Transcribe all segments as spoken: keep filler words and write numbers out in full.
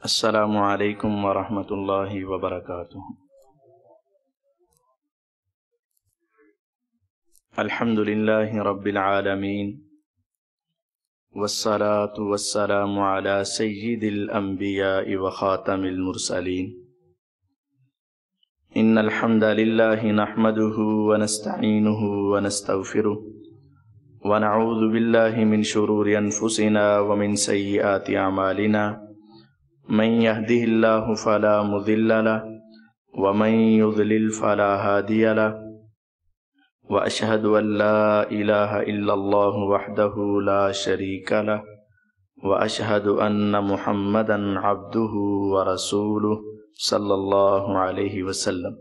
السلام علیکم ورحمۃ اللہ وبرکاتہ۔ الحمد للہ رب العالمین والصلاة والسلام علی سید الانبیاء وخاتم المرسلین۔ ان الحمد للہ نحمده ونستعینه ونستغفره ونعوذ باللہ من شرور انفسنا ومن سیئات اعمالنا، من يهده الله فلا مضل له ومن يضلل فلا هادي له، وأشهد أن لا إله إلا الله وحده لا شريك له، وأشهد أن محمدا عبده ورسوله صلى الله عليه وسلم۔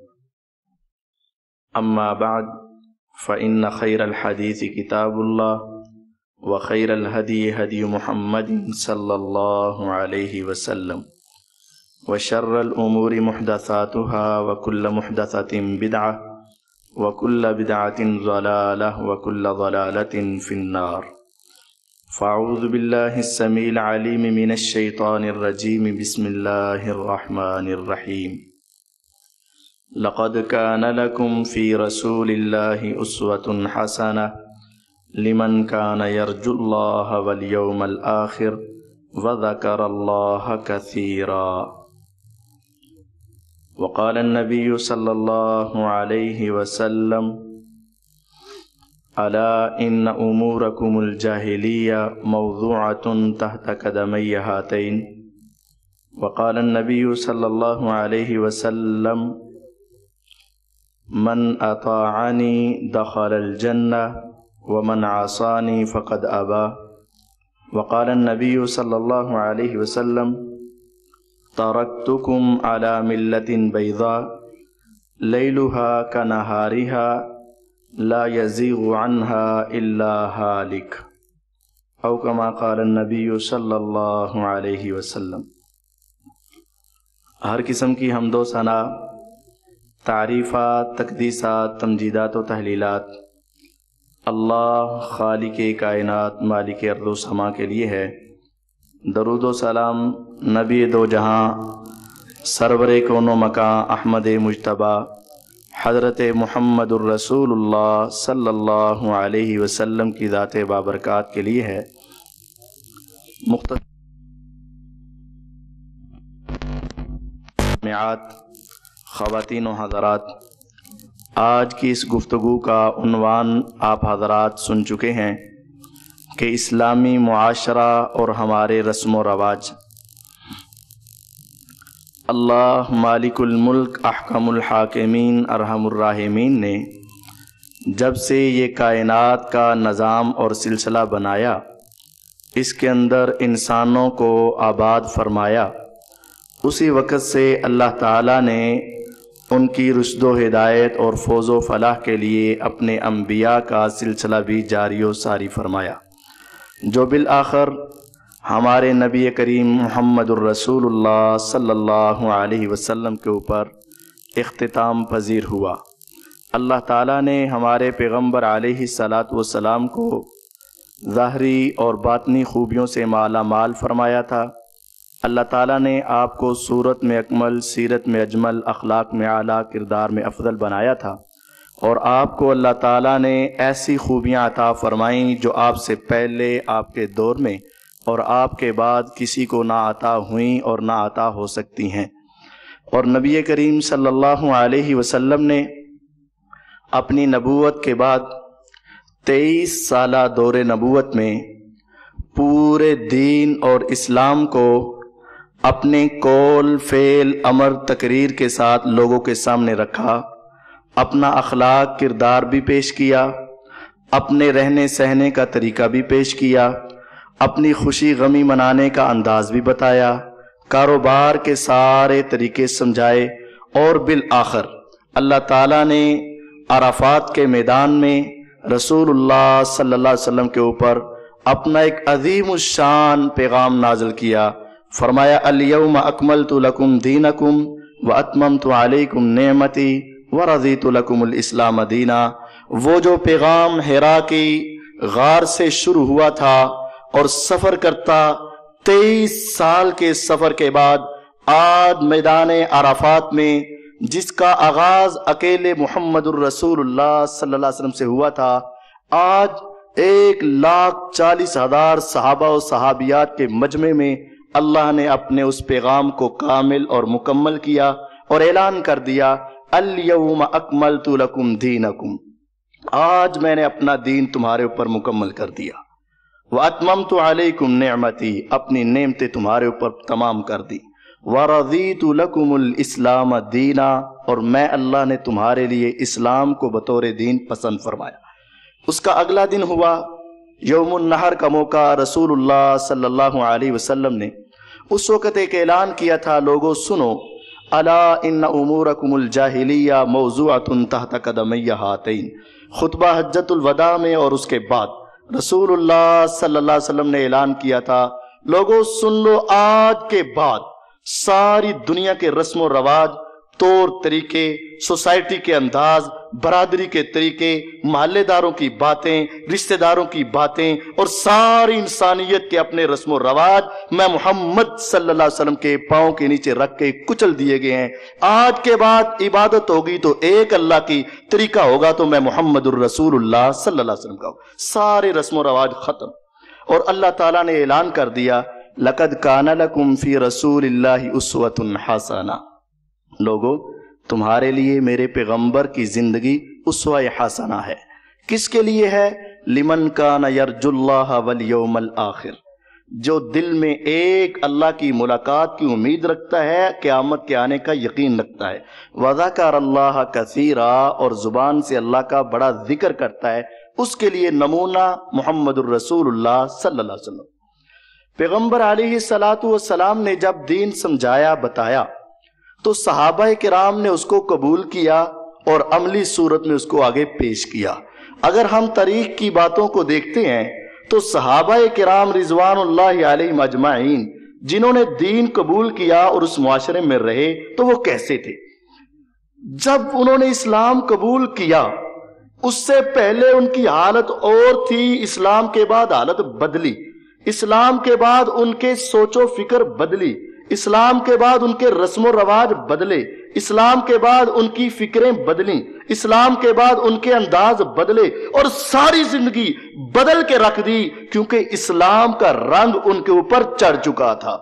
أما بعد فإن خير الحديث كتاب الله، وخير الهدي هدي محمد صلى الله عليه وسلم، وشر الأمور محدثاتها وكل محدثة بدعة وكل بدعة ضلالة وكل ضلالة في النار۔ فأعوذ بالله السميع العليم من الشيطان الرجيم، بسم الله الرحمن الرحيم۔ لقد كان لكم في رسول الله أسوة حسنة لمن كان يرجو الله واليوم الآخر وذكر الله كثيرا۔ وقال النبي صلى الله عليه وسلم: ألا إن أموركم الجاهلية موضوعة تحت قدمي هاتين۔ وقال النبي صلى الله عليه وسلم: من أطاعني دخل الجنة ومن عصاني فقد أبى۔ وقال النبي صلى الله عليه وسلم: تركتكم على ملة بيضاء ليلها كنهارها لا يزيغ عنها إلا هالك، أو كما قال النبي صلى الله عليه وسلم۔ ہر قسم کی حمد و ثنا، تعریفات، تقدیسات، تمجیدات و تحلیلات اللہ خالق کائنات مالک ارض و سما کے لیے ہے۔ درود و سلام نبی دو جہاں، سرور کون و مکان، احمد مجتبیٰ، حضرت محمد الرسول اللہ صلی اللہ علیہ وسلم کی ذات بابرکات کے لیے ہے۔ مختصر میعاد، خواتین و حضرات، آج کی اس گفتگو کا عنوان آپ حضرات سن چکے ہیں کہ اسلامی معاشرہ اور ہمارے رسم و رواج۔ اللہ مالک الملک احکم الحاکمین ارحم الراحمین نے جب سے یہ کائنات کا نظام اور سلسلہ بنایا، اس کے اندر انسانوں کو آباد فرمایا، اسی وقت سے اللہ تعالیٰ نے ان کی رشد و ہدایت اور فوز و فلاح کے لیے اپنے انبیاء کا سلسلہ بھی جاری و ساری فرمایا، جو بالآخر ہمارے نبی کریم محمد الرسول اللہ صلی اللہ علیہ وسلم کے اوپر اختتام پذیر ہوا۔ اللہ تعالیٰ نے ہمارے پیغمبر علیہ الصلاۃ والسلام کو ظاہری اور باطنی خوبیوں سے مالا مال فرمایا تھا۔ اللہ تعالیٰ نے آپ کو صورت میں اکمل، سیرت میں اجمل، اخلاق میں اعلیٰ، کردار میں افضل بنایا تھا، اور آپ کو اللہ تعالیٰ نے ایسی خوبیاں عطا فرمائیں جو آپ سے پہلے، آپ کے دور میں اور آپ کے بعد کسی کو نہ عطا ہوئیں اور نہ عطا ہو سکتی ہیں۔ اور نبی کریم صلی اللہ علیہ وسلم نے اپنی نبوت کے بعد تیئیس سالہ دور نبوت میں پورے دین اور اسلام کو اپنے قول، فعل، امر، تقریر کے ساتھ لوگوں کے سامنے رکھا، اپنا اخلاق، کردار بھی پیش کیا، اپنے رہنے سہنے کا طریقہ بھی پیش کیا، اپنی خوشی غمی منانے کا انداز بھی بتایا، کاروبار کے سارے طریقے سمجھائے، اور بالآخر اللہ تعالیٰ نے عرفات کے میدان میں رسول اللہ صلی اللہ علیہ وسلم کے اوپر اپنا ایک عظیم الشان پیغام نازل کیا۔ فرمایا: الیوم اکملت لکم دینکم واتممت علیکم نعمتی ورضیت لکم الاسلام دینا۔ وہ جو پیغام حرا کی غار سے شروع ہوا تھا اور سفر کرتا तेईस साल के सफर के बाद आज मैदान अराफात में, जिसका आगाज अकेले मुहम्मदुर रसूलुल्लाह सल्लल्लाहु अलैहि वसल्लम से हुआ था, आज एक लाख चालीस हजार सहाबा और सहाबियात के मजमे में अल्लाह ने अपने उस पैगाम को कामिल और मुकम्मल किया और ऐलान कर दिया, अल यौम अकमलतु लकुम दीनकुम, आज मैंने अपना दीन तुम्हारे ऊपर मुकम्मल कर दिया। व अतममतु अलैकुम निअमती, अपनी नेमतें तुम्हारे ऊपर तमाम कर दी। व रज़ीतु लकुमुल इस्लाम दीना, और मैं अल्लाह ने तुम्हारे लिए इस्लाम को बतौर दीन पसंद फरमाया। उसका अगला दिन हुआ यौमुन नहर का मौका। रसूलुल्लाह सल्लल्लाहु अलैहि वसल्लम ने उस वक़्त एक ऐलान किया था, लोगों सुनो, अला इन्ना उमूरकुमुल जाहिलिया मौज़ूअतुन तहत कदमैया हातैन। खुतबा हज्जतुल वदा में और उसके बाद रसूलुल्लाह सल्लल्लाहु अलैहि वसल्लम ने ऐलान किया था, लोगों सुन लो, आज के बाद सारी दुनिया के रस्म और रवाज, तौर तरीके, सोसाइटी के अंदाज, बरादरी के तरीके, मोहल्लेदारों की बातें, रिश्तेदारों की बातें और सारी इंसानियत के अपने रस्म और रवाज मैं मोहम्मद सल्लल्लाहु अलैहि वसल्लम के पांव के नीचे रख के कुचल दिए गए हैं। आज के बाद इबादत होगी तो एक अल्लाह की, तरीका होगा तो मैं मोहम्मदुर रसूलुल्लाह सल्लल्लाहु अलैहि वसल्लम का। सारे रस्म और रवाज खत्म। और अल्लाह ताला ने ऐलान कर दिया, लक़द काना लकुम फी रसूलिल्लाहि उस्वतुन हसना, लोगों तुम्हारे लिए मेरे पैगंबर की जिंदगी उस्वा हसना है। किसके लिए है? लिमन काना यरजुल्लाह वल यौमल आखिर, जो दिल में एक अल्लाह की मुलाकात की उम्मीद रखता है, क़यामत के आने का यकीन रखता है। वज़कर अल्लाह कसीरा, और जुबान से अल्लाह का बड़ा जिक्र करता है, उसके लिए नमूना मुहम्मदुर रसूलुल्लाह सल्लल्लाहु अलैहि वसल्लम। पैगंबर अलैहिस्सलातु वस्सलाम ने जब दीन समझाया, बताया, तो सहाबाए किराम ने उसको कबूल किया और अमली सूरत में उसको आगे पेश किया। अगर हम तारीख की बातों को देखते हैं तो सहाबाए किराम रिजवानुल्लाहि अलैहिम अजमाइन, जिन्होंने दीन कबूल किया और उस मुआशरे में रहे, तो वो कैसे थे? जब उन्होंने इस्लाम कबूल किया, उससे पहले उनकी हालत और थी, इस्लाम के बाद हालत बदली। इस्लाम के बाद उनके सोचो फिक्र बदली, इस्लाम के बाद उनके रस्मो रवाज बदले, इस्लाम के बाद उनकी फिक्रें बदली, इस्लाम के बाद उनके अंदाज बदले और सारी जिंदगी बदल के रख दी, क्योंकि इस्लाम का रंग उनके ऊपर चढ़ चुका था।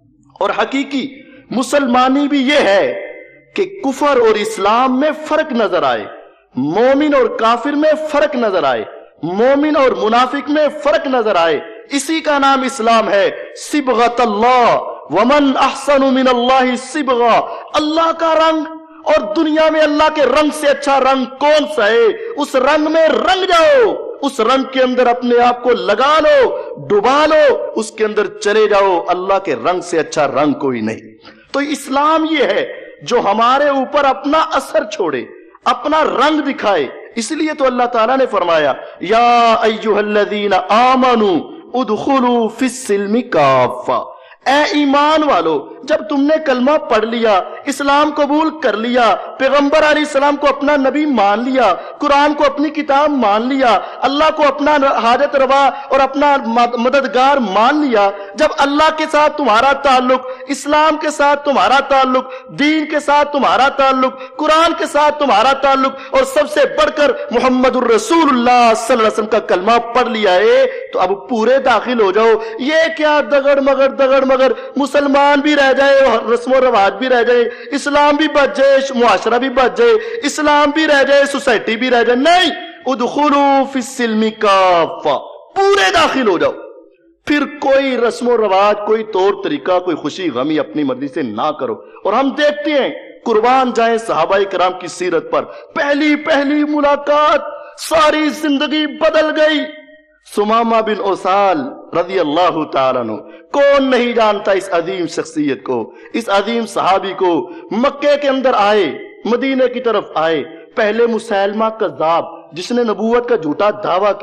और हकीकी मुसलमानी भी यह है कि कुफर और इस्लाम में फर्क नजर आए, मोमिन और काफिर में फर्क नजर आए, मोमिन और मुनाफिक में फर्क नजर आए। इसी का नाम इस्लाम है। सिबगतल्लाह वमन अहसनु मिनल्लाहि सिबगा, अल्लाह का रंग, और दुनिया में अल्लाह के रंग से अच्छा रंग कौन सा है? उस रंग में रंग जाओ, उस रंग के अंदर अपने आप को लगा लो, डुबा लो, उसके अंदर चले जाओ। अल्लाह के रंग से अच्छा रंग कोई नहीं। तो इस्लाम ये है जो हमारे ऊपर अपना असर छोड़े, अपना रंग दिखाए। इसलिए तो अल्लाह ताला ने फरमाया, या अय्युहल्लज़ीना आमनू उदखुलू फिस्सिल्मि काफ़ा, ए ईमान वालो, जब तुमने कलमा पढ़ लिया, इस्लाम कबूल कर लिया, पैगंबर अलैहिस्सलाम को अपना नबी मान लिया, कुरान को अपनी किताब मान लिया, अल्लाह को अपना हाजत रवा और अपना मददगार मान लिया, जब अल्लाह के साथ तुम्हारा ताल्लुक, इस्लाम के साथ तुम्हारा ताल्लुक, दीन के साथ तुम्हारा ताल्लुक, कुरान के साथ तुम्हारा ताल्लुक, और सबसे बढ़कर मुहम्मदुर रसूलुल्लाह सल्लल्लाहु अलैहि वसल्लम का कलमा पढ़ लिया है, तो अब पूरे दाखिल हो जाओ। ये क्या दगड़ मगर दगड़ मगर, मुसलमान भी रह जाए, रस्म और रवाज भी रह जाए, इस्लाम भी बच जाए, मुआशरा भी बच जाए, इस्लाम भी रह जाए, सोसाइटी भी रह जाए। नहीं, उदखुलू फिस्सिल्मि काफ़ा, पूरे दाखिल हो जाओ। फिर कोई रस्म और रवाज, कोई तौर तरीका, कोई खुशी गमी अपनी मर्जी से ना करो। और हम देखते हैं, कुर्बान जाए सहाबाए किराम की सीरत पर, पहली पहली मुलाकात, सारी जिंदगी बदल गई। सुमामा बिन उसाल रज़ी अल्लाह ताला अन्हु, कौन नहीं जानता इस अजीम शख्सियत को, इस अजीम सहाबी को। मक्के के अंदर आए, मदीने की तरफ आए, पहले मुसैलमा कज़्ज़ाब, जिसने नबूवत का झूठा दावा किया,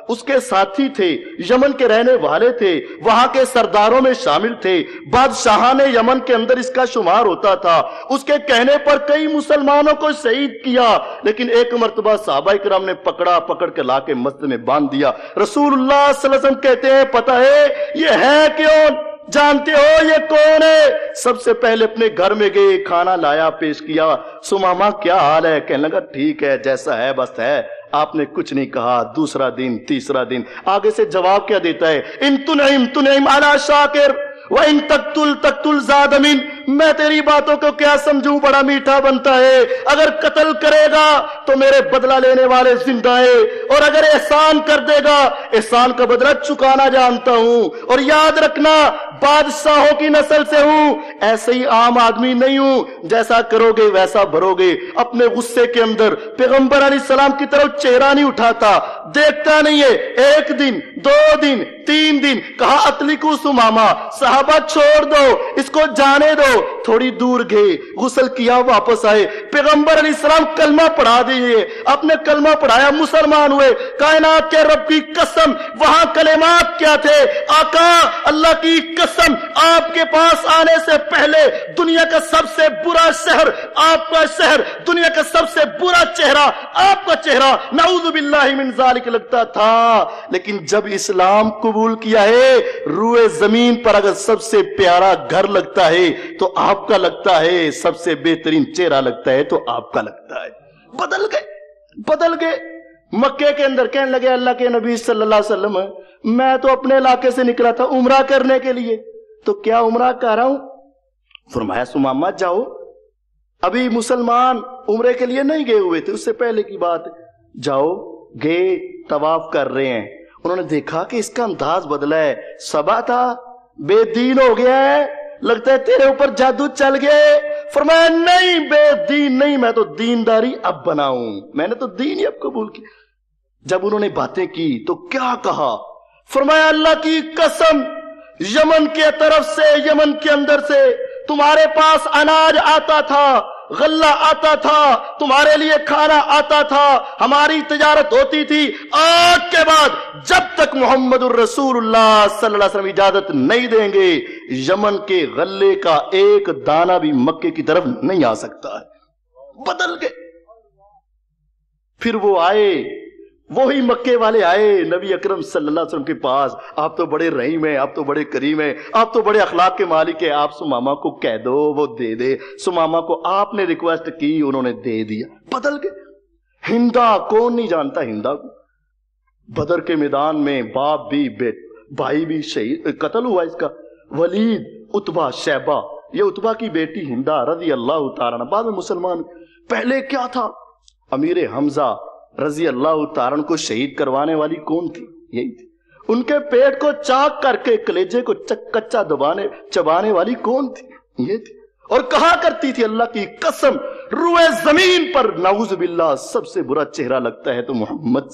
اس کے ساتھی تھے، یمن کے رہنے والے تھے، وہاں کے سرداروں میں شامل تھے، بادشاہان یمن کے اندر اس کا شمار ہوتا تھا۔ اس کے کہنے پر کئی مسلمانوں کو شہید کیا، لیکن ایک مرتبہ صحابہ کرام نے پکڑا، پکڑ کے لا کے مسجد میں باندھ دیا۔ رسول اللہ صلی اللہ علیہ وسلم کہتے ہیں پتہ ہے یہ ہے کون؟ جانتے ہو یہ کون ہے؟ سب سے پہلے اپنے گھر میں گئے، کھانا لایا، پیش کیا۔ سمامہ کیا حال ہے؟ کہنے لگا ٹھیک ہے، جیسا ہے بس ہے۔ آپ نے کچھ نہیں کہا۔ دوسرا دن، تیسرا دن، آگے سے جواب کیا دیتا ہے؟ ان تنعم تنعم علی شاکر وَإِن تَقْتُلْ تَقْتُلْ زَادَ مِن۔ میں تیری باتوں کو کیا سمجھوں، بڑا میٹھا بنتا ہے۔ اگر قتل کرے گا تو میرے بدلہ لینے والے زندہ ہیں، اور اگر احسان کر دے گا احسان کا بدلہ چکانا جانتا ہوں۔ اور یاد رکھنا بادشاہوں کی نسل سے ہوں، ایسے ہی عام آدمی نہیں ہوں، جیسا کرو گے ویسا بھرو گے۔ اپنے غصے کے اندر پیغمبر علیہ السلام کی طرف چہرہ نہیں اٹھاتا، دیکھتا نہیں ہے۔ ایک دن، دو دن، تین دن، کہا اطلقوا ثمامہ، صحابہ چھوڑ دو اس کو، جانے دو۔ تھوڑی دور گئے، غسل کیا، واپس آئے، پیغمبر علیہ السلام کلمہ پڑھا دیے۔ آپ نے کلمہ پڑھایا، مسلمان ہوئے۔ کائنات کے رب کی قسم، وہاں کلمات کیا تھے؟ آقا اللہ کی قسم، آپ کے پاس آنے سے پہلے دنیا کا سب سے برا شہر آپ کا شہر، دنیا کا سب سے برا چہرہ آپ کا چہرہ، نعوذ باللہ من ذالک لگتا تھا۔ لیکن جب اسلام قبول کیا ہے، روئے زمین پر اگر سب سے پیارا گھر لگتا ہے تو آپ کا لگتا ہے، سب سے بہترین چہرہ لگتا ہے تو آپ کا لگتا ہے۔ بدل گئے، بدل گئے۔ مکے کے اندر کہنے لگے اللہ کے نبی صلی اللہ علیہ وسلم میں تو اپنے علاقے سے نکلا تھا عمرہ کرنے کے لیے، تو کیا عمرہ کر رہا ہوں؟ فرمایا ثمامہ جاؤ، ابھی مسلمان عمرے کے لیے نہیں گئے ہوئے تھے، اس سے پہلے کی بات، جاؤ۔ گئے، طواف کر رہے ہیں، انہوں نے دیکھا کہ اس کا انداز بدلا ہے، سبا تھا، بے دین ہو گیا ہے، لگتا ہے تیرے اوپر جادو چل گئے۔ فرمایا نہیں، بے دین نہیں، میں تو دینداری اب بناؤں، میں نے تو دین ہی اب قبول کی۔ جب انہوں نے باتیں کی تو کیا کہا؟ فرمایا اللہ کی قسم، یمن کے طرف سے، یمن کے اندر سے تمہارے پاس اناج آتا تھا، غلہ آتا تھا، تمہارے لیے کھانا آتا تھا، ہماری تجارت ہوتی تھی۔ آج کے بعد جب تک محمد الرسول اللہ صلی اللہ علیہ وسلم اجازت نہیں دیں گے، یمن کے غلے کا ایک دانہ بھی مکے کی طرف نہیں آ سکتا ہے۔ بدل گئے۔ پھر وہ آئے، وہی مکے والے آئے نبی اکرم صلی اللہ علیہ وسلم کے پاس، آپ تو بڑے رحیم ہیں، آپ تو بڑے کریم ہیں، آپ تو بڑے اخلاق کے مالک ہیں، آپ ثمامہ کو کہہ دو وہ دے دے۔ ثمامہ کو آپ نے ریکویسٹ کی، انہوں نے دے دیا۔ بدل گئے۔ ہندا، کون نہیں جانتا ہندا کو؟ بدر کے میدان میں باپ بھی، بیٹ بھائی بھی شہید، قتل ہوا اس کا۔ ولید، عتبہ، شیبہ، یہ عتبہ کی بیٹی ہندا رضی اللہ تعالیٰ عنہ، بعد میں مسلمان۔ پہلے کیا تھا؟ امیر حمزہ رضی اللہ تعالیٰ عنہ کو شہید کروانے والی کون تھی؟ یہی تھی۔ ان کے پیٹ کو چاک کر کے کلیجے کو کچا دبانے چبانے والی کون تھی؟ یہ تھی۔ اور کہا کرتی تھی اللہ کی قسم، روئے زمین پر نعوذ باللہ سب سے برا چہرہ لگتا ہے تو محمد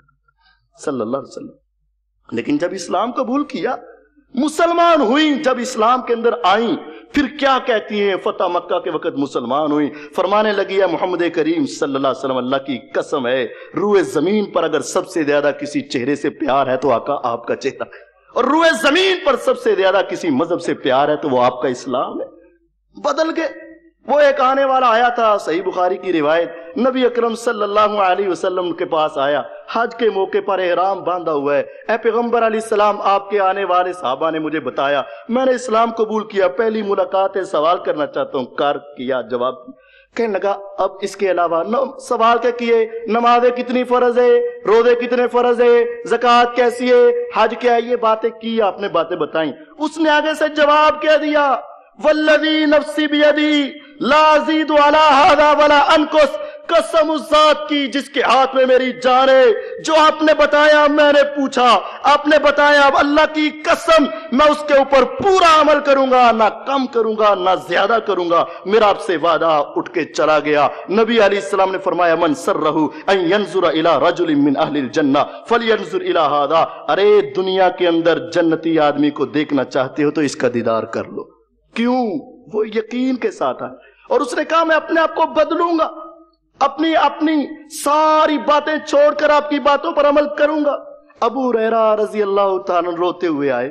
صلی اللہ علیہ وسلم۔ لیکن جب اسلام قبول کیا، مسلمان ہوئی، جب اسلام کے اندر آئیں، پھر کیا کہتی ہیں؟ فتح مکہ کے وقت مسلمان ہوئی، فرمانے لگی ہے محمد کریم صلی اللہ علیہ وسلم اللہ کی قسم ہے، روئے زمین پر اگر سب سے زیادہ کسی چہرے سے پیار ہے تو آقا آپ کا چہرہ، اور روئے زمین پر سب سے زیادہ کسی مذہب سے پیار ہے تو وہ آپ کا اسلام ہے۔ بدل گئے۔ وہ ایک آنے والا آیا تھا، صحیح بخاری کی روایت، نبی اکرم صلی اللہ علیہ وسلم کے پاس آیا، حج کے موقع پر احرام باندھا ہوا ہے۔ اے پیغمبر علیہ السلام، آپ کے آنے والے صحابہ نے مجھے بتایا، میں نے اسلام قبول کیا، پہلی ملاقات ہے، سوال کرنا چاہتا ہوں۔ کر کیا، جواب کہنے لگا اب اس کے علاوہ سوال کیا کیے؟ نمازیں کتنی فرض ہے، روزے کتنے فرض ہے، زکوٰۃ کیسی ہے، حج کیا ہے؟ یہ باتیں کی، آپ نے باتیں بتائیں۔ اس نے آگے سے جواب کہہ دیا، والذی نفسی بیدی لا ازید علی ھذا ولا انقص، قسم اس ذات کی جس کے ہاتھ میں میری جان ہے، جو آپ نے بتایا میں نے پوچھا، آپ نے بتایا، اب اللہ کی قسم میں اس کے اوپر پورا عمل کروں گا، نہ کم کروں گا نہ زیادہ کروں گا، میرا آپ سے وعدہ۔ اٹھ کے چلا گیا۔ نبی علیہ السلام نے فرمایا من سرہ ان ینظر الی رجل من اہل الجنہ فلینظر الی ھذا، ارے دنیا کے اندر جنتی آدمی کو دیکھنا چاہتے ہو تو اس کا دیدار کر لو۔ کیوں؟ وہ یقین کے ساتھ ہے، اور اس نے کہا میں اپنے آپ کو بدلوں گا، اپنی اپنی ساری باتیں چھوڑ کر آپ کی باتوں پر عمل کروں گا۔ अबू हुरैरा रजी अल्लाह ताला रोते हुए आए।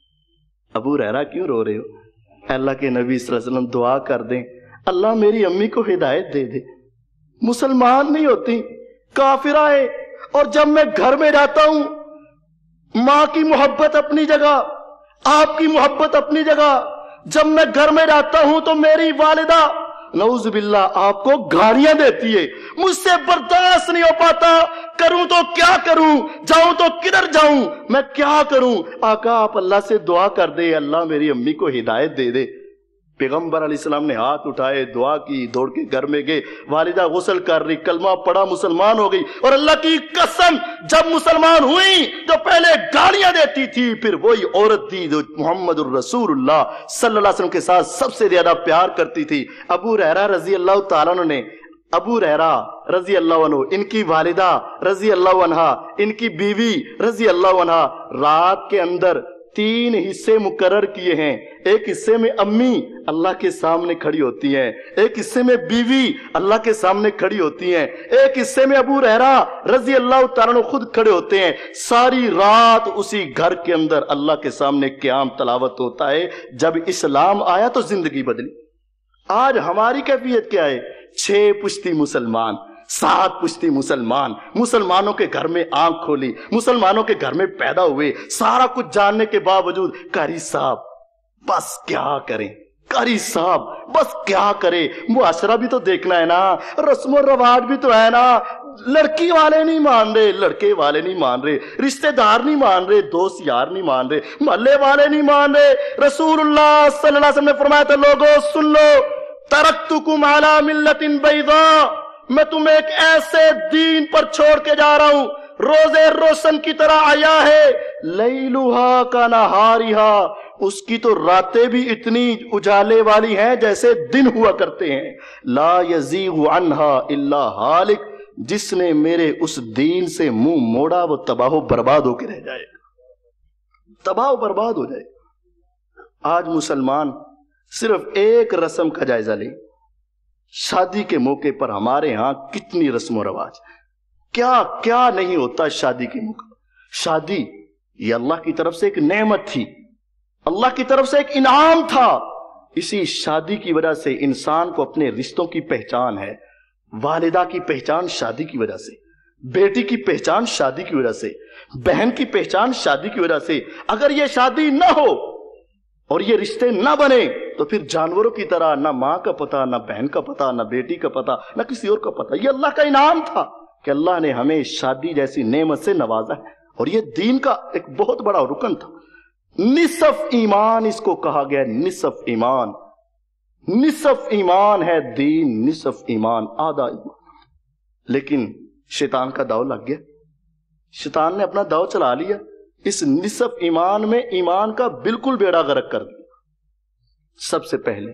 अबू हुरैरा क्यों रो रहे हो? अल्लाह के नबी सल्लल्लाहु अलैहि वसल्लम दुआ कर दें, अल्लाह मेरी अम्मी को हिदायत दे दे। मुसलमान नहीं होती, काफिरा है। और जब मैं घर में जाता हूं, माँ की मोहब्बत अपनी जगह, आपकी मोहब्बत अपनी जगह। जब मैं घर में जाता हूं तो मेरी वालिदा नऊज़ बिल्लाह आपको गालियां देती है, मुझसे बर्दाश्त नहीं हो पाता। करूं तो क्या करूं, जाऊं तो किधर जाऊं, मैं क्या करूं? आका आप अल्लाह से दुआ कर दे, अल्लाह मेरी अम्मी को हिदायत दे दे। पैगंबर अलैहिस्सलाम ने हाथ उठाए, दुआ की, दौड़ के घर में गए। वालिदा गुस्ल कर रही, कलमा पड़ा, मुसलमान हो गई। और अल्लाह की कसम, जब मुसलमान हुई तो पहले गालियां देती थी, फिर वही औरत थी जो मोहम्मद रसूलुल्लाह सल्लल्लाहु अलैहि वसल्लम के साथ सबसे ज्यादा प्यार करती थी। अबू हुरैरा रजी अल्लाह तआला अन्हु ने, अबू हुरैरा रजी अल्लाह अन्हु, इनकी वालिदा रजी अल्लाह अन्हा, इनकी बीवी रजी अल्लाह अन्हा, रात के अंदर तीन हिस्से मुकर्रर किए हैं। एक हिस्से में अम्मी अल्लाह के सामने खड़ी होती हैं, एक हिस्से में बीवी अल्लाह के सामने खड़ी होती हैं, एक हिस्से में अबू हुरैरा रजी अल्लाह तआला अन्हु खुद खड़े होते हैं। सारी रात उसी घर के अंदर अल्लाह के सामने क़याम तलावत होता है। जब इस्लाम आया तो जिंदगी बदली। आज हमारी कैफियत क्या है? छह पुश्ती मुसलमान, सात पुश्ती मुसलमान, मुसलमानों के घर में आंख खोली, मुसलमानों के घर में पैदा हुए, सारा कुछ जानने के बावजूद कारी साहब बस क्या करें, कारी साहब बस क्या करें। मुआशरा भी तो देखना है ना, रस्म रवाज भी तो है ना। लड़की वाले नहीं मान रहे, लड़के वाले नहीं मान रहे, रिश्तेदार नहीं मान रहे, दोस्त यार नहीं मान रहे, मोहल्ले वाले नहीं मान रहे। रसूलुल्लाह सल्लल्लाहु अलैहि वसल्लम ने फरमाया था, लोगों सुन लो, तरक्तुकुम अला मिल्लतिन बैदा, मैं तुम्हें एक ऐसे दीन पर छोड़ के जा रहा हूं, रोजे रोशन की तरह आया है, लैलुहा का नहारिहा, उसकी तो रातें भी इतनी उजाले वाली हैं जैसे दिन हुआ करते हैं। ला यज़ीगु अन्हा इल्ला हालिक, जिसने मेरे उस दीन से मुंह मोड़ा वो तबाह बर्बाद होकर रह जाएगा, तबाह बर्बाद हो जाएगा। आज मुसलमान सिर्फ एक रस्म का जायजा ले, शादी के मौके पर हमारे यहां कितनी रस्म रवाज, क्या क्या नहीं होता शादी के मौके। शादी ये अल्लाह की तरफ से एक नेमत थी, अल्लाह की तरफ से एक इनाम था। इसी शादी की वजह से इंसान को अपने रिश्तों की पहचान है। वालिदा की पहचान शादी की वजह से, बेटी की पहचान शादी की वजह से, बहन की पहचान शादी की वजह से। अगर ये शादी ना हो और ये रिश्ते ना बने तो फिर जानवरों की तरह ना माँ का पता, ना बहन का पता, ना बेटी का पता, ना किसी और का पता। ये अल्लाह का इनाम था कि अल्लाह ने हमें शादी जैसी नेमत से नवाजा है, और ये दीन का एक बहुत बड़ा रुकन था। निसफ ईमान इसको कहा गया, निसफ ईमान, निसफ ईमान है दीन, निसफ ईमान आधा ईमान। लेकिन शैतान का दाव लग गया, शैतान ने अपना दाव चला लिया, इस निसफ ईमान में ईमान का बिल्कुल बेड़ा गर्क कर दिया। सबसे पहले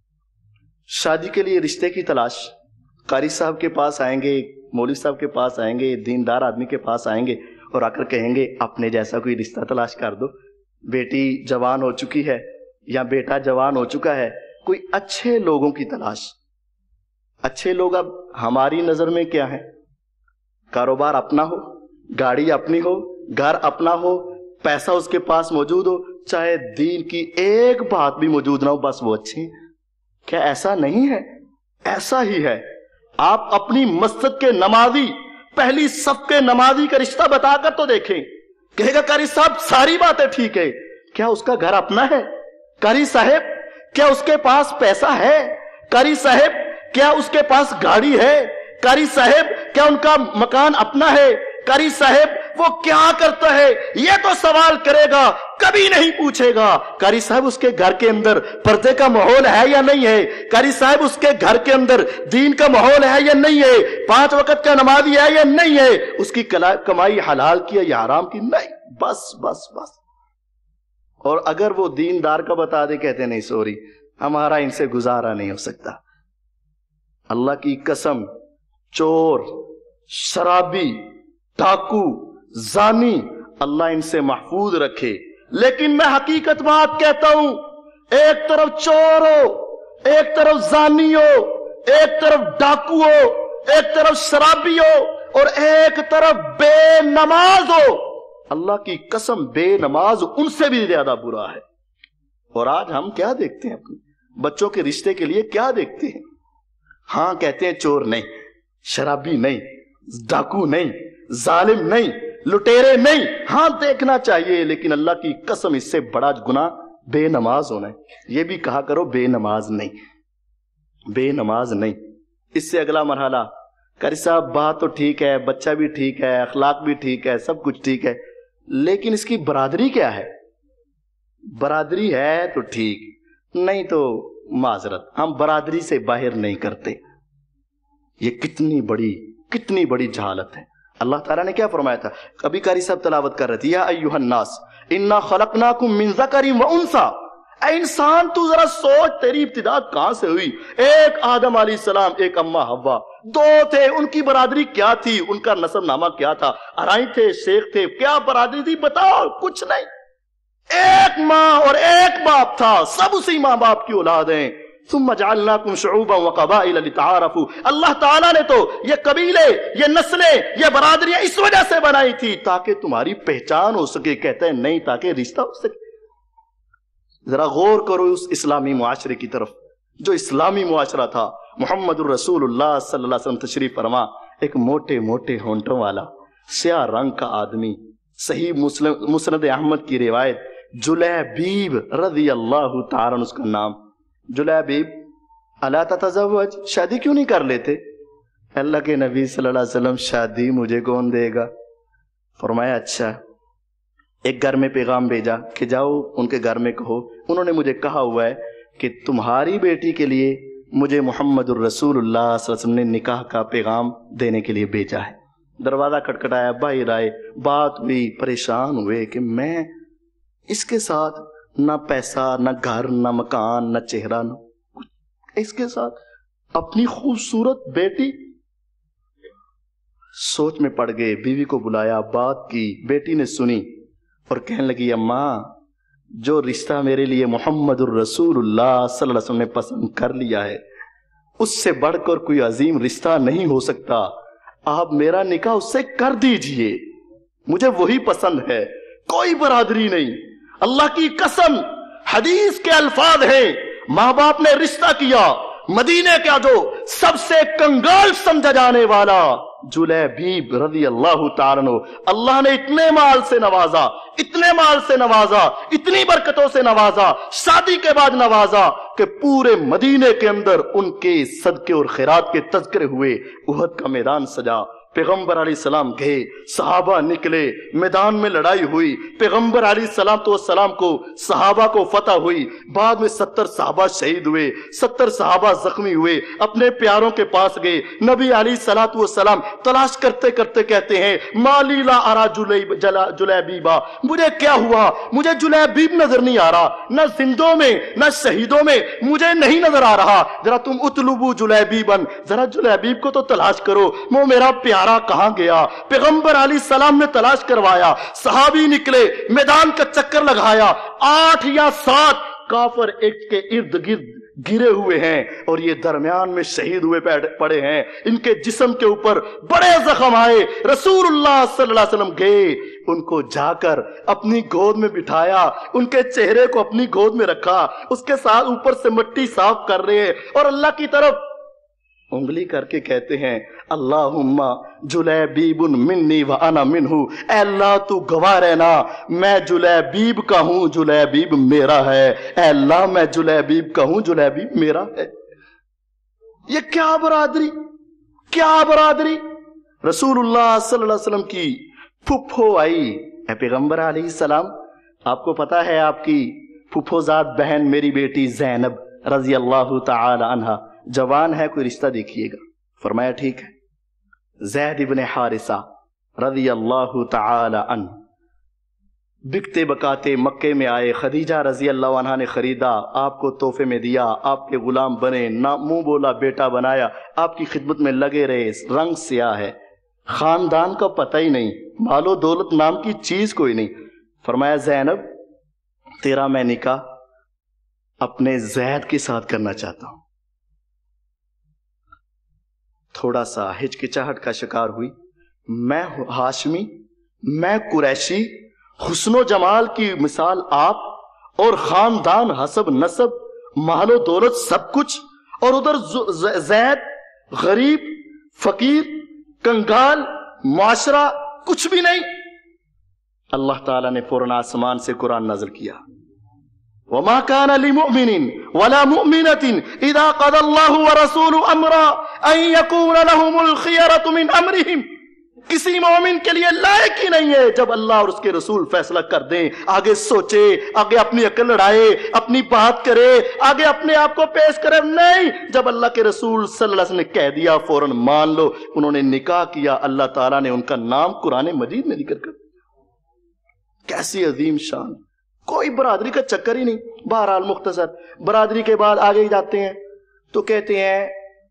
शादी के लिए रिश्ते की तलाश, कारी साहब के पास आएंगे, मौलवी साहब के पास आएंगे, दीनदार आदमी के पास आएंगे और आकर कहेंगे अपने जैसा कोई रिश्ता तलाश कर दो। बेटी जवान हो चुकी है या बेटा जवान हो चुका है, कोई अच्छे लोगों की तलाश। अच्छे लोग अब हमारी नजर में क्या है? कारोबार अपना हो, गाड़ी अपनी हो, घर अपना हो, पैसा उसके पास मौजूद हो, चाहे दीन की एक बात भी मौजूद ना हो, बस वो अच्छे। क्या ऐसा नहीं है? ऐसा ही है। आप अपनी मस्जिद के नमाजी, पहली सफ के नमाजी का रिश्ता बताकर तो देखें। कहेगा कारी साहब सारी बातें ठीक है, क्या उसका घर अपना है? कारी साहब क्या उसके पास पैसा है? कारी साहब क्या उसके पास गाड़ी है? कारी साहब क्या उनका मकान अपना है? कारी साहब वो क्या करता है? ये तो सवाल करेगा, कभी नहीं पूछेगा कारी साहब उसके घर के अंदर पर्दे का माहौल है या नहीं है, कारी साहब उसके घर के अंदर दीन का माहौल है या नहीं है, पांच वक्त का नमाजी है या नहीं है, उसकी कमाई हलाल की है या हराम की, नहीं, बस बस बस। और अगर वो दीनदार का बता दे, कहते नहीं सॉरी हमारा इनसे गुजारा नहीं हो सकता। अल्लाह की कसम, चोर, शराबी, डाकू, जानी, अल्लाह इनसे महफूज रखे। लेकिन मैं हकीकत बात कहता हूं, एक तरफ चोर हो, एक तरफ जानी हो, एक तरफ डाकू हो, एक तरफ शराबी हो और एक तरफ बेनमाज हो, اللہ کی قسم بے نماز ان سے بھی زیادہ برا ہے۔ اور آج ہم کیا دیکھتے ہیں اپنے بچوں کے رشتے کے لیے کیا دیکھتے ہیں؟ ہاں کہتے ہیں چور نہیں، شرابی نہیں، ڈاکو نہیں، ظالم نہیں، لٹیرے نہیں، ہاں دیکھنا چاہیے، لیکن اللہ کی قسم اس سے بڑا گناہ بے نماز ہونا ہے۔ یہ بھی کہا کرو بے نماز نہیں، بے نماز نہیں۔ اس سے اگلا مرحلہ، قاری صاحب بات تو ٹھیک ہے، بچہ بھی ٹھیک ہے، اخلاق بھی ٹھیک ہے، سب کچھ ٹھیک ہے، لیکن اس کی برادری کیا ہے؟ برادری ہے تو ٹھیک، نہیں تو معذرت، ہم برادری سے باہر نہیں کرتے۔ یہ کتنی بڑی کتنی بڑی جہالت ہے۔ اللہ تعالیٰ نے کیا فرمایا تھا؟ ابھی قاری صاحب تلاوت کر رہے تھے، یا ایھا الناس انا خلقناکم من ذکر و انثی۔ اے انسان تو ذرا سوچ، تیری ابتدا کہاں سے ہوئی؟ ایک آدم علیہ السلام، ایک اماں حوا، دو تھے، ان کی برادری کیا تھی؟ ان کا نسب نامہ کیا تھا؟ ارائی تھے، شیخ تھے، کیا برادری تھی؟ بتاؤ، کچھ نہیں۔ ایک ماں اور ایک باپ تھا، سب اسی ماں باپ کی اولاد ہیں۔ ثم جعلناکم شعوبا وقبائل لتعارفوا۔ اللہ تعالیٰ نے تو یہ قبیلے، یہ نسلیں، یہ برادریاں اس وجہ سے بنائی تھی تاکہ تمہاری پہچان ہو سکے۔ کہتے ہیں نہیں، تاکہ رشتہ ہو سکے۔ ذرا غور کرو اس اسلامی معاشرے کی طرف، جو اسلامی معاشرہ تھا۔ محمد الرسول اللہ صلی اللہ علیہ وسلم تشریف فرما، ایک موٹے موٹے ہونٹوں والا سیاہ رنگ کا آدمی، صحیح مسلم مسند احمد کی روایت، جلیبیب رضی اللہ تعالیٰ عنہ اس کا نام۔ جلیبیب، الا تتزوج، شادی کیوں نہیں کر لیتے؟ اللہ کے نبی صلی اللہ علیہ وسلم، شادی مجھے کون دے گا؟ فرمایا اچھا، ایک گھر میں پیغام بھیجا کہ جاؤ ان کے گھر میں کہو، انہوں نے مجھے کہا ہوا ہے کہ تمہاری بیٹی کے لیے مجھے محمد الرسول اللہ صلی اللہ علیہ وسلم نے نکاح کا پیغام دینے کے لیے بھیجا ہے۔ دروازہ کھٹکھٹایا، باہر آئے، بات ہوئی، پریشان ہوئے کہ میں اس کے ساتھ نہ پیسہ، نہ گھر، نہ مکان، نہ چہرہ، نہ اس کے ساتھ اپنی خوبصورت بیٹی۔ سوچ میں پڑ گئے، بیوی کو بلایا، بات کی، بیٹی نے سنی اور کہنے لگی اماں، جو رشتہ میرے لیے محمد الرسول اللہ صلی اللہ علیہ وسلم نے پسند کر لیا ہے، اس سے بڑھ کر کوئی عظیم رشتہ نہیں ہو سکتا، آپ میرا نکاح اس سے کر دیجئے، مجھے وہی پسند ہے، کوئی برادری نہیں۔ اللہ کی قسم، حدیث کے الفاظ ہیں، ماں باپ نے رشتہ کیا، مدینے کا جو سب سے کنگال سمجھا جانے والا جلیبیب رضی اللہ تعالیٰ عنہ، اللہ نے اتنے مال سے نوازا، اتنے مال سے نوازا، اتنی برکتوں سے نوازا، شادی کے بعد نوازا کہ پورے مدینے کے اندر ان کے صدقے اور خیرات کے تذکرے ہوئے، احد کا میدان سجا، پیغمبر علیہ السلام گئے، صحابہ نکلے، میدان میں لڑائی ہوئی، پیغمبر علیہ السلام تو السلام کو صحابہ کو فتح ہوئی، بعد میں ستر صحابہ شہید ہوئے، ستر صحابہ زخمی ہوئے، اپنے پیاروں کے پاس گئے، نبی علیہ السلام والسلام تلاش کرتے کرتے کہتے ہیں مالی لا ارا جلیبیبا، مجھے کیا ہوا، مجھے جلیبیب نظر نہیں آ رہا، نہ زندوں میں نہ شہیدوں میں مجھے نہیں نظر آ رہا، ذرا تم اطلبو جلیبیبن، ذرا جلیبیب کو تو تلاش کرو، وہ میرا پیارا کہاں گیا؟ پیغمبر علیہ السلام نے تلاش کروایا، صحابی نکلے، میدان کا چکر لگایا، آٹھ یا سات کافر ایک کے ارد گرد گرے ہوئے ہیں اور یہ درمیان میں شہید ہوئے پڑے ہیں، ان کے جسم کے اوپر بڑے زخم آئے، رسول اللہ صلی اللہ علیہ وسلم گئے، ان کو جا کر اپنی گود میں بٹھایا، ان کے چہرے کو اپنی گود میں رکھا، اس کے ساتھ اوپر سے مٹی صاف کر رہے ہیں اور اللہ کی طرف انگلی کر کے کہتے ہیں اللہم جلیبیب منی وانا منہ، اے اللہ تو گواہ رہنا میں جلیبیب کا ہوں، جلیبیب میرا ہے، اے اللہ میں جلیبیب کا ہوں، جلیبیب میرا ہے۔ یہ کیا برادری، کیا برادری! رسول اللہ صلی اللہ علیہ وسلم کی پھپھو آئی، اے پیغمبر علیہ السلام، آپ کو پتا ہے آپ کی پھپھو زاد بہن میری بیٹی زینب رضی اللہ تعالی عنہ جوان ہے، کوئی رشتہ دیکھیے گا۔ فرمایا ٹھیک ہے۔ زید ابن حارثہ رضی اللہ تعالی عنہ بکتے بکاتے مکے میں آئے، خدیجہ رضی اللہ عنہ نے خریدا، آپ کو تحفے میں دیا، آپ کے غلام بنے، نہ منہ بولا بیٹا بنایا، آپ کی خدمت میں لگے رہے، رنگ سیاہ ہے، خاندان کا پتہ ہی نہیں، مال و دولت نام کی چیز کوئی نہیں۔ فرمایا زینب تیرا میں نکاح اپنے زید کے ساتھ کرنا چاہتا ہوں۔ تھوڑا سا ہچکچاہٹ کا شکار ہوئی، میں ہاشمی، میں قریشی، حسن و جمال کی مثال آپ، اور خاندان، حسب، نسب، مال و دولت سب کچھ، اور ادھر زید غریب، فقیر، کنگال، معاشرہ کچھ بھی نہیں. اللہ تعالیٰ نے فوراً آسمان سے قرآن نازل کیا، وَمَا كَانَ لِمُؤْمِنٍ وَلَا مُؤْمِنَةٍ إِذَا قَضَى اللَّهُ وَرَسُولُهُ أَمْرًا أَن يَكُونَ لَهُمُ الْخِيَرَةُ مِنْ أَمْرِهِمْ. کسی مومن کے لیے لائق ہی نہیں ہے جب اللہ اور اس کے رسول فیصلہ کر دیں، آگے سوچے، آگے اپنی عقل لڑائے، اپنی بات کرے، آگے اپنے آپ کو پیش کرے. نہیں، جب اللہ کے رسول صلی اللہ علیہ وسلم نے کہہ دیا فوراً مان لو. انہوں نے نکاح کیا، اللہ تعالیٰ نے ان کا نام قرآن مجید میں ذکر کر. کیسی عظیم شان، کوئی برادری کا چکر ہی نہیں. بہرحال مختصر، برادری کے بعد آگے جاتے ہیں تو کہتے ہیں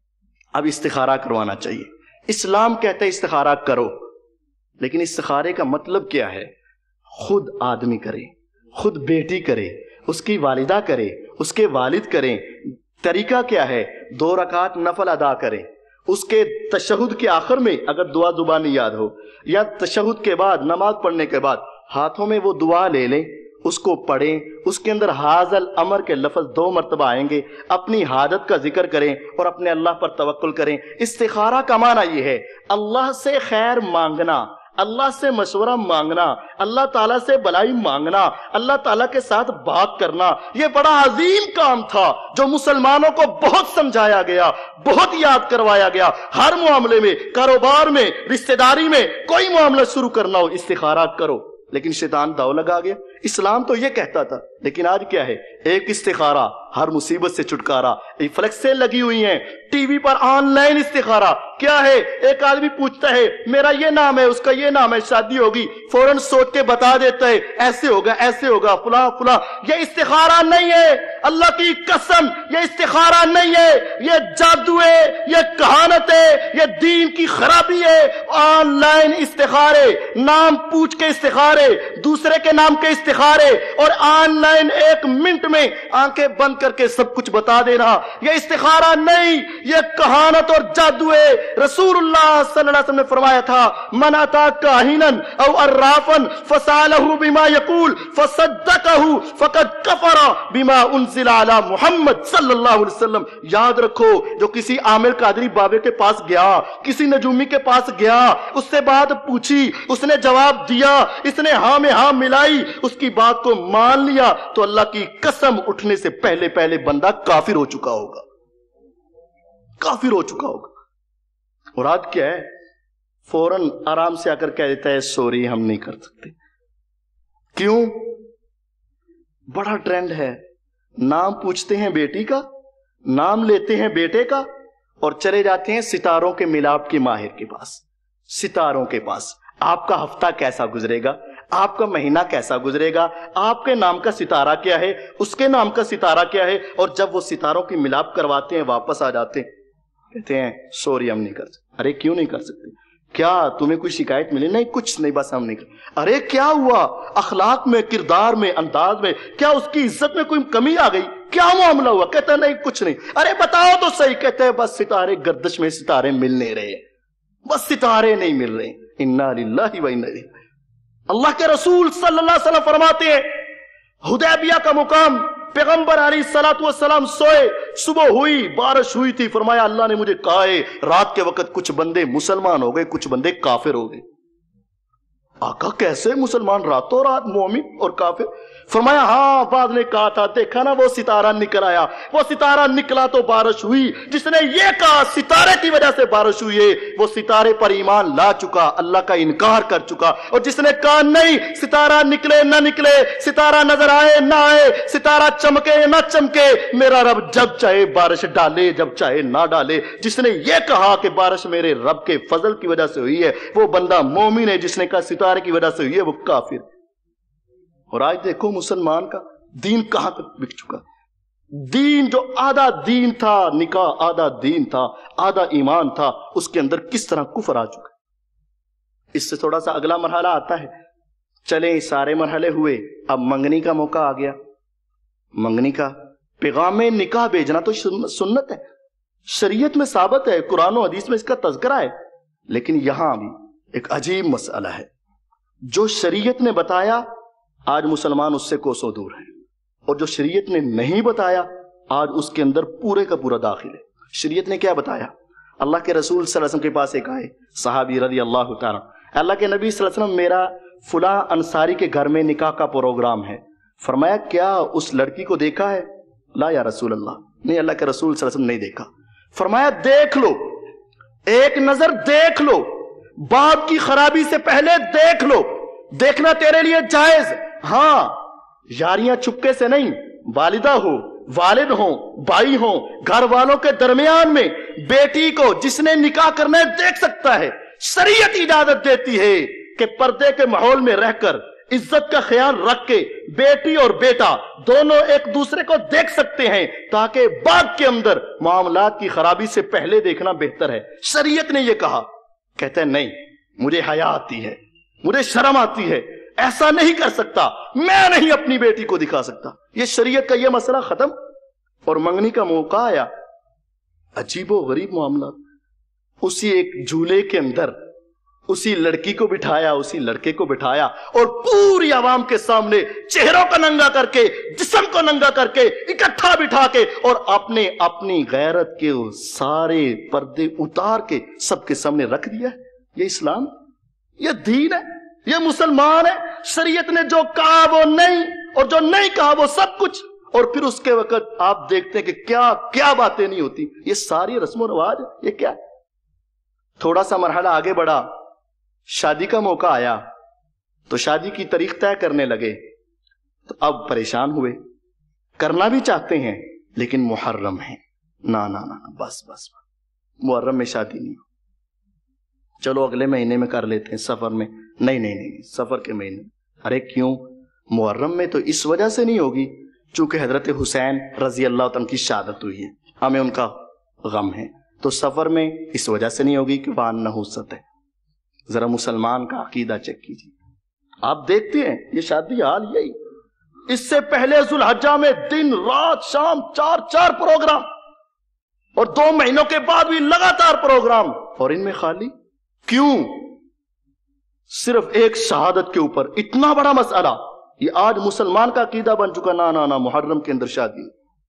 اب استخارہ کروانا چاہیے. اسلام کہتے ہیں استخارہ کرو، لیکن استخارے کا مطلب کیا ہے؟ خود آدمی کرے، خود بیٹی کرے، اس کی والدہ کرے، اس کے والد کریں. طریقہ کیا ہے؟ دو رکعت نفل ادا کریں، اس کے تشہد کے آخر میں اگر دعا زبانی یاد ہو، یا تشہد کے بعد نماز پڑھنے کے بعد ہاتھوں میں وہ دعا لے لیں، اس کو پڑھیں، اس کے اندر حاضل امر کے لفظ دو مرتبہ آئیں گے، اپنی حاجت کا ذکر کریں اور اپنے اللہ پر توکل کریں. استخارہ کا معنی یہ ہے اللہ سے خیر مانگنا، اللہ سے مشورہ مانگنا، اللہ تعالیٰ سے بلائی مانگنا، اللہ تعالیٰ کے ساتھ بات کرنا. یہ بڑا عظیم کام تھا جو مسلمانوں کو بہت سمجھایا گیا، بہت یاد کروایا گیا. ہر معاملے میں، کاروبار میں، رشتہ داری میں، کوئی معاملہ شروع کرنا ہو استخارہ کرو. لیکن شیطان داؤ لگا گیا. اسلام تو یہ کہتا تھا، لیکن آج کیا ہے؟ ایک استخارہ ہر مصیبت سے چھٹکارا. فلیکسیں لگی ہوئی ہیں T V per, on line استخارہ. کیا ہے؟ ایک آدمی پوچھتا ہے میرا یہ نام ہے، اس کا یہ نام ہے، شادی ہوگی، فوراً سوچ کے بتا دیتا ہے ایسے ہوگا، ایسے ہوگا، فلاں فلاں. یہ استخارہ نہیں ہے، اللہ کی قسم یہ استخارہ نہیں ہے، یہ جادو ہے، یہ کہانت ہے، یہ دین کی خرابی ہے. آن لائن استخارے، نام پوچھ کے استخارے، دوسرے کے نام کے استخارے، اور آن لائن ایک منٹ میں آنکھیں بند کر کے سب کچھ بتا دینا، یہ استخارہ نہیں، یہ کہانت اور جادو ہے. رسول اللہ صلی اللہ علیہ وسلم نے فرمایا تھا من اتا کاہنن او عرافا فسالہ بما یقول فصدقہ فقد کفر بما انزل علی محمد صلی اللہ علیہ وسلم. یاد رکھو، جو کسی عامر قادری بابے کے پاس گیا، کسی نجومی کے پاس گیا، اس سے بات پوچھی، اس نے جواب دیا، اس نے ہاں میں ہاں ملائی، اس کی بات کو مان لیا، تو اللہ کی قسم اٹھنے سے پہلے پہلے بندہ کافر ہو چکا ہوگا، کافر ہو چکا ہوگا. اور آج کیا ہے؟ فوراً آرام سے آ کر کہہ دیتا ہے سوری ہم نہیں کر سکتے. کیوں؟ بڑا ٹرینڈ ہے. نام پوچھتے ہیں بیٹی کا، نام لیتے ہیں بیٹے کا، اور چلے جاتے ہیں ستاروں کے ملاپ کے ماہر کے پاس. ستاروں کے پاس آپ کا ہفتہ کیسا گزرے گا، آپ کا مہینہ کیسا گزرے گا، آپ کے نام کا ستارہ کیا ہے، اس کے نام کا ستارہ کیا ہے. اور جب وہ ستاروں کی ملاپ کرواتے ہیں، واپس آ جاتے ہیں، کہتے ہیں سوری ہم نہیں کر سکتے. ارے کیوں نہیں کر سکتے؟ کیا تمہیں کوئی شکایت ملی؟ نہیں، کچھ نہیں، بس ہم نہیں کر. ارے کیا ہوا؟ اخلاق میں، کردار میں، انداز میں، کیا اس کی عزت میں کوئی کمی آ گئی؟ کیا معاملہ ہوا؟ کہتا نہیں کچھ نہیں. ارے بتاؤ تو صحیح. کہتے ہیں بس ستارے گردش میں ستارے مل نہیں رہے، بس ستارے نہیں مل رہے. انا للہ و انا الیہ. اللہ کے رسول صلی اللہ علیہ وسلم فرماتے ہیں حدیبیہ کا مقام، پیغمبر علیہ الصلوۃ والسلام سوئے، صبح ہوئی، بارش ہوئی تھی. فرمایا اللہ نے مجھے کہا ہے رات کے وقت کچھ بندے مسلمان ہو گئے، کچھ بندے کافر ہو گئے. آقا کیسے مسلمان راتوں رات مومن اور کافر؟ فرمایا ہاں، بعد نے کہا تھا دیکھا نا وہ ستارہ نکل آیا، وہ ستارہ نکلا تو بارش ہوئی. جس نے یہ کہا ستارے کی وجہ سے بارش ہوئی ہے، وہ ستارے پر ایمان لا چکا، اللہ کا انکار کر چکا. اور جس نے کہا نہیں ستارہ نکلے نہ نکلے، ستارہ نظر آئے نہ آئے، ستارہ چمکے نہ چمکے، میرا رب جب چاہے بارش ڈالے، جب چاہے نہ ڈالے، جس نے یہ کہا کہ بارش میرے رب کے فضل کی وجہ سے ہوئی ہے، وہ بندہ مومن ہے. جس نے کہا ستارے کی وجہ سے ہوئی ہے، وہ کافر. اور آج دیکھو مسلمان کا دین کہاں تک بک چکا. دین جو آدھا دین تھا، نکاح آدھا دین تھا، آدھا ایمان تھا، اس کے اندر کس طرح کفر آ چکا. اس سے تھوڑا سا اگلا مرحلہ آتا ہے. چلیں سارے مرحلے ہوئے، اب منگنی کا موقع آ گیا. منگنی کا پیغام نکاح بھیجنا تو سنت ہے، شریعت میں ثابت ہے، قرآن و حدیث میں اس کا تذکرہ ہے. لیکن یہاں بھی ایک عجیب مسئلہ ہے. جو شریعت نے بتایا آج مسلمان اس سے کوسوں دور ہیں، اور جو شریعت نے نہیں بتایا آج اس کے اندر پورے کا پورا داخل ہے۔ شریعت نے کیا بتایا؟ اللہ کے رسول صلی اللہ علیہ وسلم کے پاس ایک آئے صحابی رضی اللہ تعالیٰ، اللہ کے نبی صلی اللہ علیہ وسلم میرا فلاں انصاری کے گھر میں نکاح کا پروگرام ہے، فرمایا کیا اس لڑکی کو دیکھا ہے؟ لا یا رسول اللہ، نہیں اللہ کے رسول صلی اللہ علیہ وسلم نہیں دیکھا۔ فرمایا دیکھ لو، ایک نظر دیکھ لو، باپ کی خرابی سے پہلے دیکھ لو، دیکھنا تیرے لیے جائز، ہاں یاریاں چپکے سے نہیں، والدہ ہو، والد ہوں، بھائی ہوں، گھر والوں کے درمیان میں بیٹی کو جس نے نکاح کرنا ہے دیکھ سکتا ہے۔ شریعت اجازت دیتی ہے کہ پردے کے ماحول میں رہ کر عزت کا خیال رکھ کے بیٹی اور بیٹا دونوں ایک دوسرے کو دیکھ سکتے ہیں، تاکہ بعد کے اندر معاملات کی خرابی سے پہلے دیکھنا بہتر ہے۔ شریعت نے یہ کہا، کہتے ہیں نہیں مجھے حیا آتی ہے، مجھے شرم آتی ہے، ایسا نہیں کر سکتا، میں نہیں اپنی بیٹی کو دکھا سکتا۔ یہ شریعت کا یہ مسئلہ ختم، اور منگنی کا موقع آیا، عجیب و غریب معاملات۔ اسی ایک جھولے کے اندر اسی لڑکی کو بٹھایا، اسی لڑکے کو بٹھایا، اور پوری عوام کے سامنے چہروں کو ننگا کر کے، جسم کو ننگا کر کے، اکٹھا بٹھا کے، اور اپنے اپنی غیرت کے سارے پردے اتار کے سب کے سامنے رکھ دیا۔ یہ اسلام، یہ دین ہے، یہ مسلمان ہے۔ شریعت نے جو کہا وہ نہیں، اور جو نہیں کہا وہ سب کچھ، اور پھر اس کے وقت آپ دیکھتے ہیں کہ کیا کیا باتیں نہیں ہوتی۔ یہ ساری رسم و رواج، یہ کیا ہے؟ تھوڑا سا مرحلہ آگے بڑھا، شادی کا موقع آیا تو شادی کی تاریخ طے کرنے لگے، تو اب پریشان ہوئے، کرنا بھی چاہتے ہیں لیکن محرم ہے، نا نا نا بس بس محرم میں شادی نہیں، چلو اگلے مہینے میں کر لیتے ہیں، سفر میں، نہیں نہیں نہیں سفر کے مہینے۔ ارے کیوں؟ محرم میں تو اس وجہ سے نہیں ہوگی چونکہ حضرت حسین رضی اللہ عنہ کی شہادت ہوئی ہے، ہمیں ان کا غم ہے، تو سفر میں اس وجہ سے نہیں ہوگی کہ وہاں نحوست ہے۔ ذرا مسلمان کا عقیدہ چیک کیجیے، آپ دیکھتے ہیں یہ شادی حال یہی، اس سے پہلے ذوالحجہ میں دن رات شام چار چار پروگرام، اور دو مہینوں کے بعد بھی لگاتار پروگرام، اور ان میں خالی کیوں؟ صرف ایک شہادت کے اوپر اتنا بڑا مسئلہ، یہ آج مسلمان کا عقیدہ بن چکا، نا نا نا محرم کے اندر شادی۔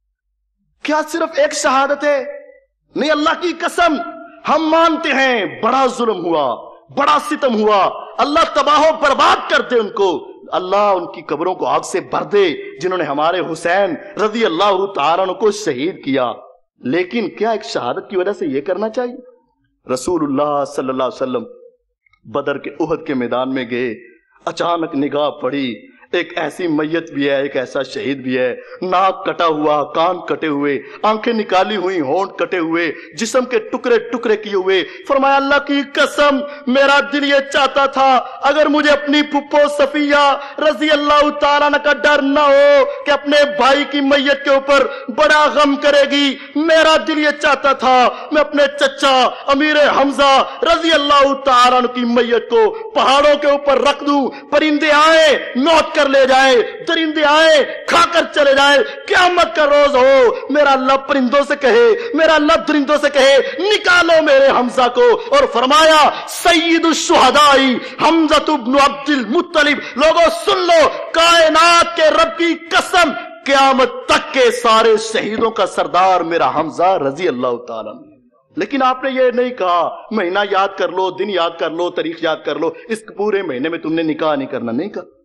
کیا صرف ایک شہادت ہے؟ نہیں، اللہ کی قسم ہم مانتے ہیں بڑا ظلم ہوا، بڑا ستم ہوا، اللہ تباہ و برباد کر دے ان کو، اللہ ان کی قبروں کو آگ سے بھر دے جنہوں نے ہمارے حسین رضی اللہ تعالیٰ عنہ کو شہید کیا، لیکن کیا ایک شہادت کی وجہ سے یہ کرنا چاہیے؟ رسول اللہ صلی اللہ علیہ وسلم بدر کے احد کے میدان میں گئے، اچانک نگاہ پڑی، ایک ایسی میت بھی ہے، ایک ایسا شہید بھی ہے، ناک کٹا ہوا، کان کٹے ہوئے، آنکھیں نکالی ہوئی، ہونٹ کٹے ہوئے، جسم کے ٹکڑے ٹکڑے کیے ہوئے۔ فرمایا اللہ کی قسم میرا دل یہ چاہتا تھا اگر مجھے اپنی پھپھو صفیہ رضی اللہ تعالیٰ عنہ کا ڈر نہ ہو کہ اپنے بھائی کی میت کے اوپر بڑا غم کرے گی، میرا دل یہ چاہتا تھا میں اپنے چچا امیر حمزہ رضی اللہ تعالیٰ عنہ کی میت کو پہاڑوں کے اوپر رکھ دوں، پرندے آئے نوٹ کر لے جائے، درندے آئے کھا کر چلے جائے، قیامت کا روز ہو میرا اللہ پرندوں سے کہے، میرا اللہ درندوں سے کہے نکالو میرے حمزہ کو۔ اور فرمایا سید الشہداء حمزہ بن عبد المطلب، لوگوں سن لو، کائنات کے رب کی قسم قیامت تک کے سارے شہیدوں کا سردار میرا حمزہ رضی اللہ تعالیٰ۔ لیکن آپ نے یہ نہیں کہا مہینہ یاد کر لو، دن یاد کر لو، تاریخ یاد کر لو، اس پورے مہینے میں تم نے نکاح نہیں کرنا، نہیں کہا۔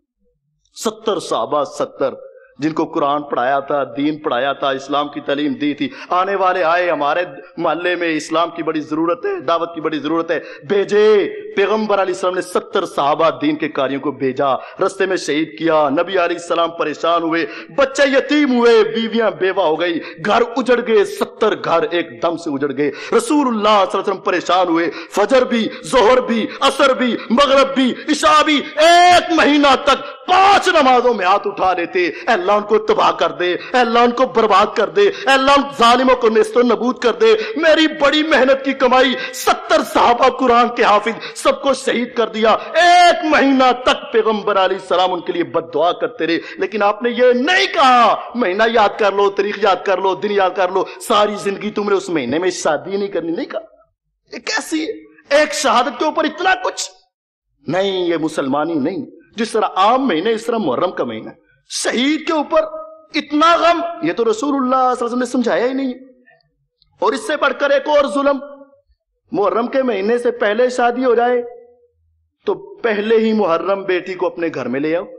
ستر صحابہ، ستر جن کو قرآن پڑھایا تھا، دین پڑھایا تھا، اسلام کی تعلیم دی تھی، آنے والے آئے ہمارے محلے میں اسلام کی بڑی ضرورت ہے، دعوت کی بڑی ضرورت ہے، بھیجے پیغمبر علیہ السلام نے ستر صحابہ دین کے کاریوں کو بھیجا، رستے میں شہید کیا، نبی علیہ السلام پریشان ہوئے، بچے یتیم ہوئے، بیویاں بیوہ ہو گئی، گھر اجڑ گئے، ستر گھر ایک دم سے اجڑ گئے، رسول اللہ صلی اللہ علیہ وسلم پریشان ہوئے، فجر بھی، ظہر بھی، عصر بھی، مغرب بھی، عشاء بھی، ایک مہینہ تک پانچ نمازوں میں ہاتھ اٹھا لیتے، اے اللہ ان کو تباہ کر دے، اے اللہ ان کو برباد کر دے، اے اللہ ان ظالموں کو نیست و نبود کر دے، میری بڑی محنت کی کمائی، ستر صحابہ قرآن کے حافظ سب کو شہید کر دیا، ایک مہینہ تک پیغمبر علیہ السلام ان کے لیے بد دعا کرتے رہے، لیکن آپ نے یہ نہیں کہا مہینہ یاد کر لو، تاریخ یاد کر لو، دن یاد کر لو، ساری زندگی تم نے اس مہینے میں شادی نہیں کرنی، نہیں کہا۔ یہ کیسی ہے؟ ایک شہادت کے اوپر اتنا کچھ، نہیں یہ مسلمانی نہیں. جس طرح عام مہینے اس طرح محرم کا مہینہ. شہید کے اوپر اتنا غم, یہ تو رسول اللہ صلی اللہ علیہ وسلم نے سمجھایا ہی نہیں. اور اس سے بڑھ کر ایک اور ظلم, محرم کے مہینے سے پہلے شادی ہو جائے تو پہلے ہی محرم بیٹی کو اپنے گھر میں لے آؤ,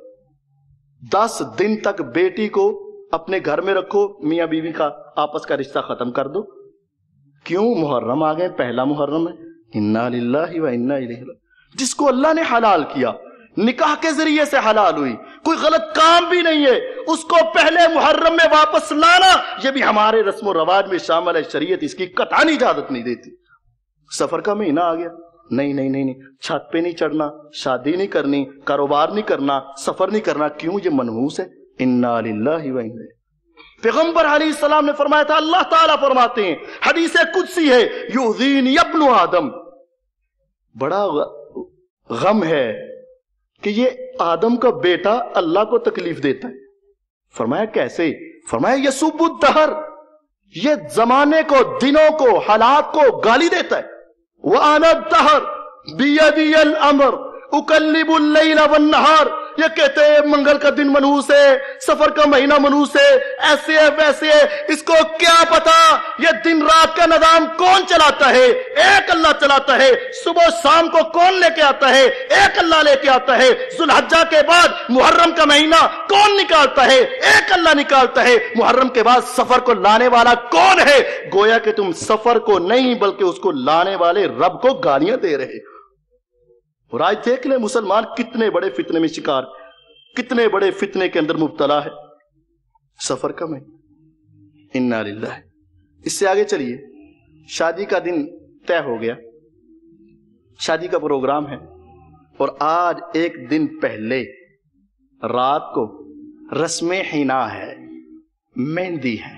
دس دن تک بیٹی کو اپنے گھر میں رکھو, میاں بیوی کا آپس کا رشتہ ختم کر دو. کیوں؟ محرم آ گئے, پہلا محرم ہے. انا للہ و انا الیہ راجعون. جس کو اللہ نے حلال کیا, نکاح کے ذریعے سے حلال ہوئی, کوئی غلط کام بھی نہیں ہے, اس کو پہلے محرم میں واپس لانا یہ بھی ہمارے رسم و رواج میں شامل ہے. شریعت اس کی قطعی اجازت نہیں دیتی. سفر کا مہینہ آ گیا, نہیں نہیں نہیں نہیں چھت پہ نہیں چڑھنا, شادی نہیں کرنی, کاروبار نہیں کرنا, سفر نہیں کرنا. کیوں؟ یہ منحوس ہے. انا للہ و انا. پیغمبر علیہ السلام نے فرمایا تھا, اللہ تعالیٰ فرماتے ہیں, حدیث قدسی ہے, یؤذینی ابن آدم, بڑا غم ہے کہ یہ آدم کا بیٹا اللہ کو تکلیف دیتا ہے. فرمایا کیسے؟ فرمایا یسب الدہر, یہ زمانے کو, دنوں کو, حالات کو گالی دیتا ہے. وَأَنَا الدَّهْرُ بِيَدِيَ الْأَمْرُ اُقَلِّبُ اللَّيْلَ وَالنَّهَارِ. یہ کہتے ہیں منگل کا دن منحوس ہے, سفر کا مہینہ منحوس ہے, ایسے ہے ویسے ہے. اس کو کیا پتا یہ دن رات کا نظام کون چلاتا ہے؟ ایک اللہ چلاتا ہے. صبح شام کو کون لے کے آتا ہے؟ ایک اللہ لے کے آتا ہے. ذوالحجہ کے بعد محرم کا مہینہ کون نکالتا ہے؟ ایک اللہ نکالتا ہے. محرم کے بعد سفر کو لانے والا کون ہے؟ گویا کہ تم سفر کو نہیں بلکہ اس کو لانے والے رب کو گالیاں دے رہے. اور آج دیکھ لیں مسلمان کتنے بڑے فتنے میں شکار, کتنے بڑے فتنے کے اندر مبتلا ہے. سفر کا میں انا للہ. اس سے آگے چلیے, شادی کا دن طے ہو گیا, شادی کا پروگرام ہے, اور آج ایک دن پہلے رات کو رسم حنا ہے, مہندی ہے.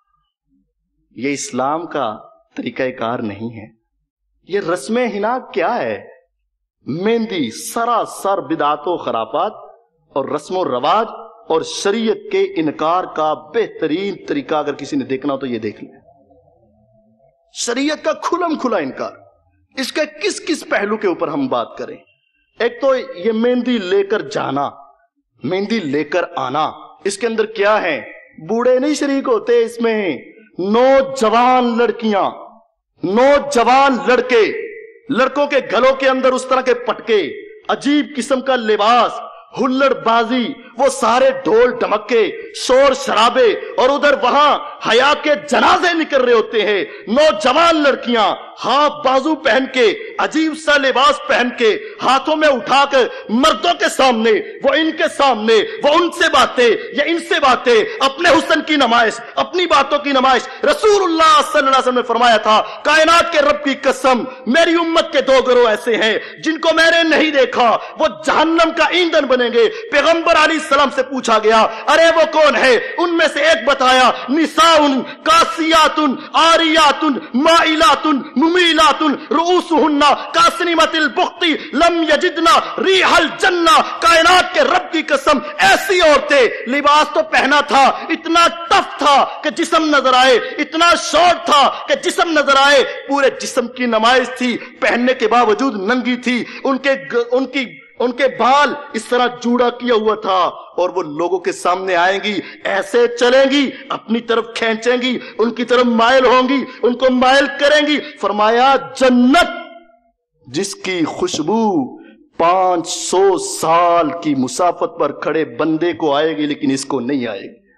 یہ اسلام کا طریقہ کار نہیں ہے. یہ رسم حنا کیا ہے؟ مہندی سراسر بدعات و خرافات اور رسم و رواج اور شریعت کے انکار کا بہترین طریقہ اگر کسی نے دیکھنا ہو تو یہ دیکھ لیں. شریعت کا کھلم کھلا انکار. اس کے کس کس پہلو کے اوپر ہم بات کریں؟ ایک تو یہ مہندی لے کر جانا, مہندی لے کر آنا, اس کے اندر کیا ہے؟ بوڑھے نہیں شریک ہوتے اس میں, نوجوان لڑکیاں, نوجوان لڑکے, لڑکوں کے گلوں کے اندر اس طرح کے پٹکے, عجیب قسم کا لباس, ہلڑ بازی, وہ سارے ڈھول ڈمکے, شور شرابے, اور ادھر وہاں حیا کے جنازے نکل رہے ہوتے ہیں. نوجوان لڑکیاں ہاں بازو پہن کے, عجیب سا لباس پہن کے, ہاتھوں میں اٹھا کر مردوں کے سامنے, وہ ان کے سامنے, وہ ان سے باتیں, یا ان سے باتیں, اپنے حسن کی نمائش, اپنی باتوں کی نمائش. رسول اللہ صلی اللہ علیہ وسلم نے فرمایا تھا, کائنات کے رب کی قسم, میری امت کے دو گروہ ایسے ہیں جن کو میں نے نہیں دیکھا, وہ جہنم کا ایندھن بنیں گے. پیغمبر علیہ السلام سے پوچھا گیا, ارے وہ کون ہے؟ ان میں سے ایک بتایا, نساء کاسیات عاریات مائلات ممیلات رؤوسہن کاسنمۃ البخت لم یجدن ریح الجنہ. کائنات کے رب کی قسم ایسی عورتیں, لباس تو پہنا تھا, اتنا ٹف تھا کہ جسم نظر آئے, اتنا شارٹ تھا کہ جسم نظر آئے, پورے جسم کی نمائش تھی, پہننے کے باوجود ننگی تھی, ان کے ان کی ان کے بال اس طرح جوڑا کیا ہوا تھا, اور وہ لوگوں کے سامنے آئیں گی, ایسے چلیں گی, اپنی طرف کھینچیں گی, ان کی طرف مائل ہوں گی, ان کو مائل کریں گی. فرمایا جنت جس کی خوشبو پانچ سو سال کی مسافت پر کھڑے بندے کو آئے گی, لیکن اس کو نہیں آئے گی,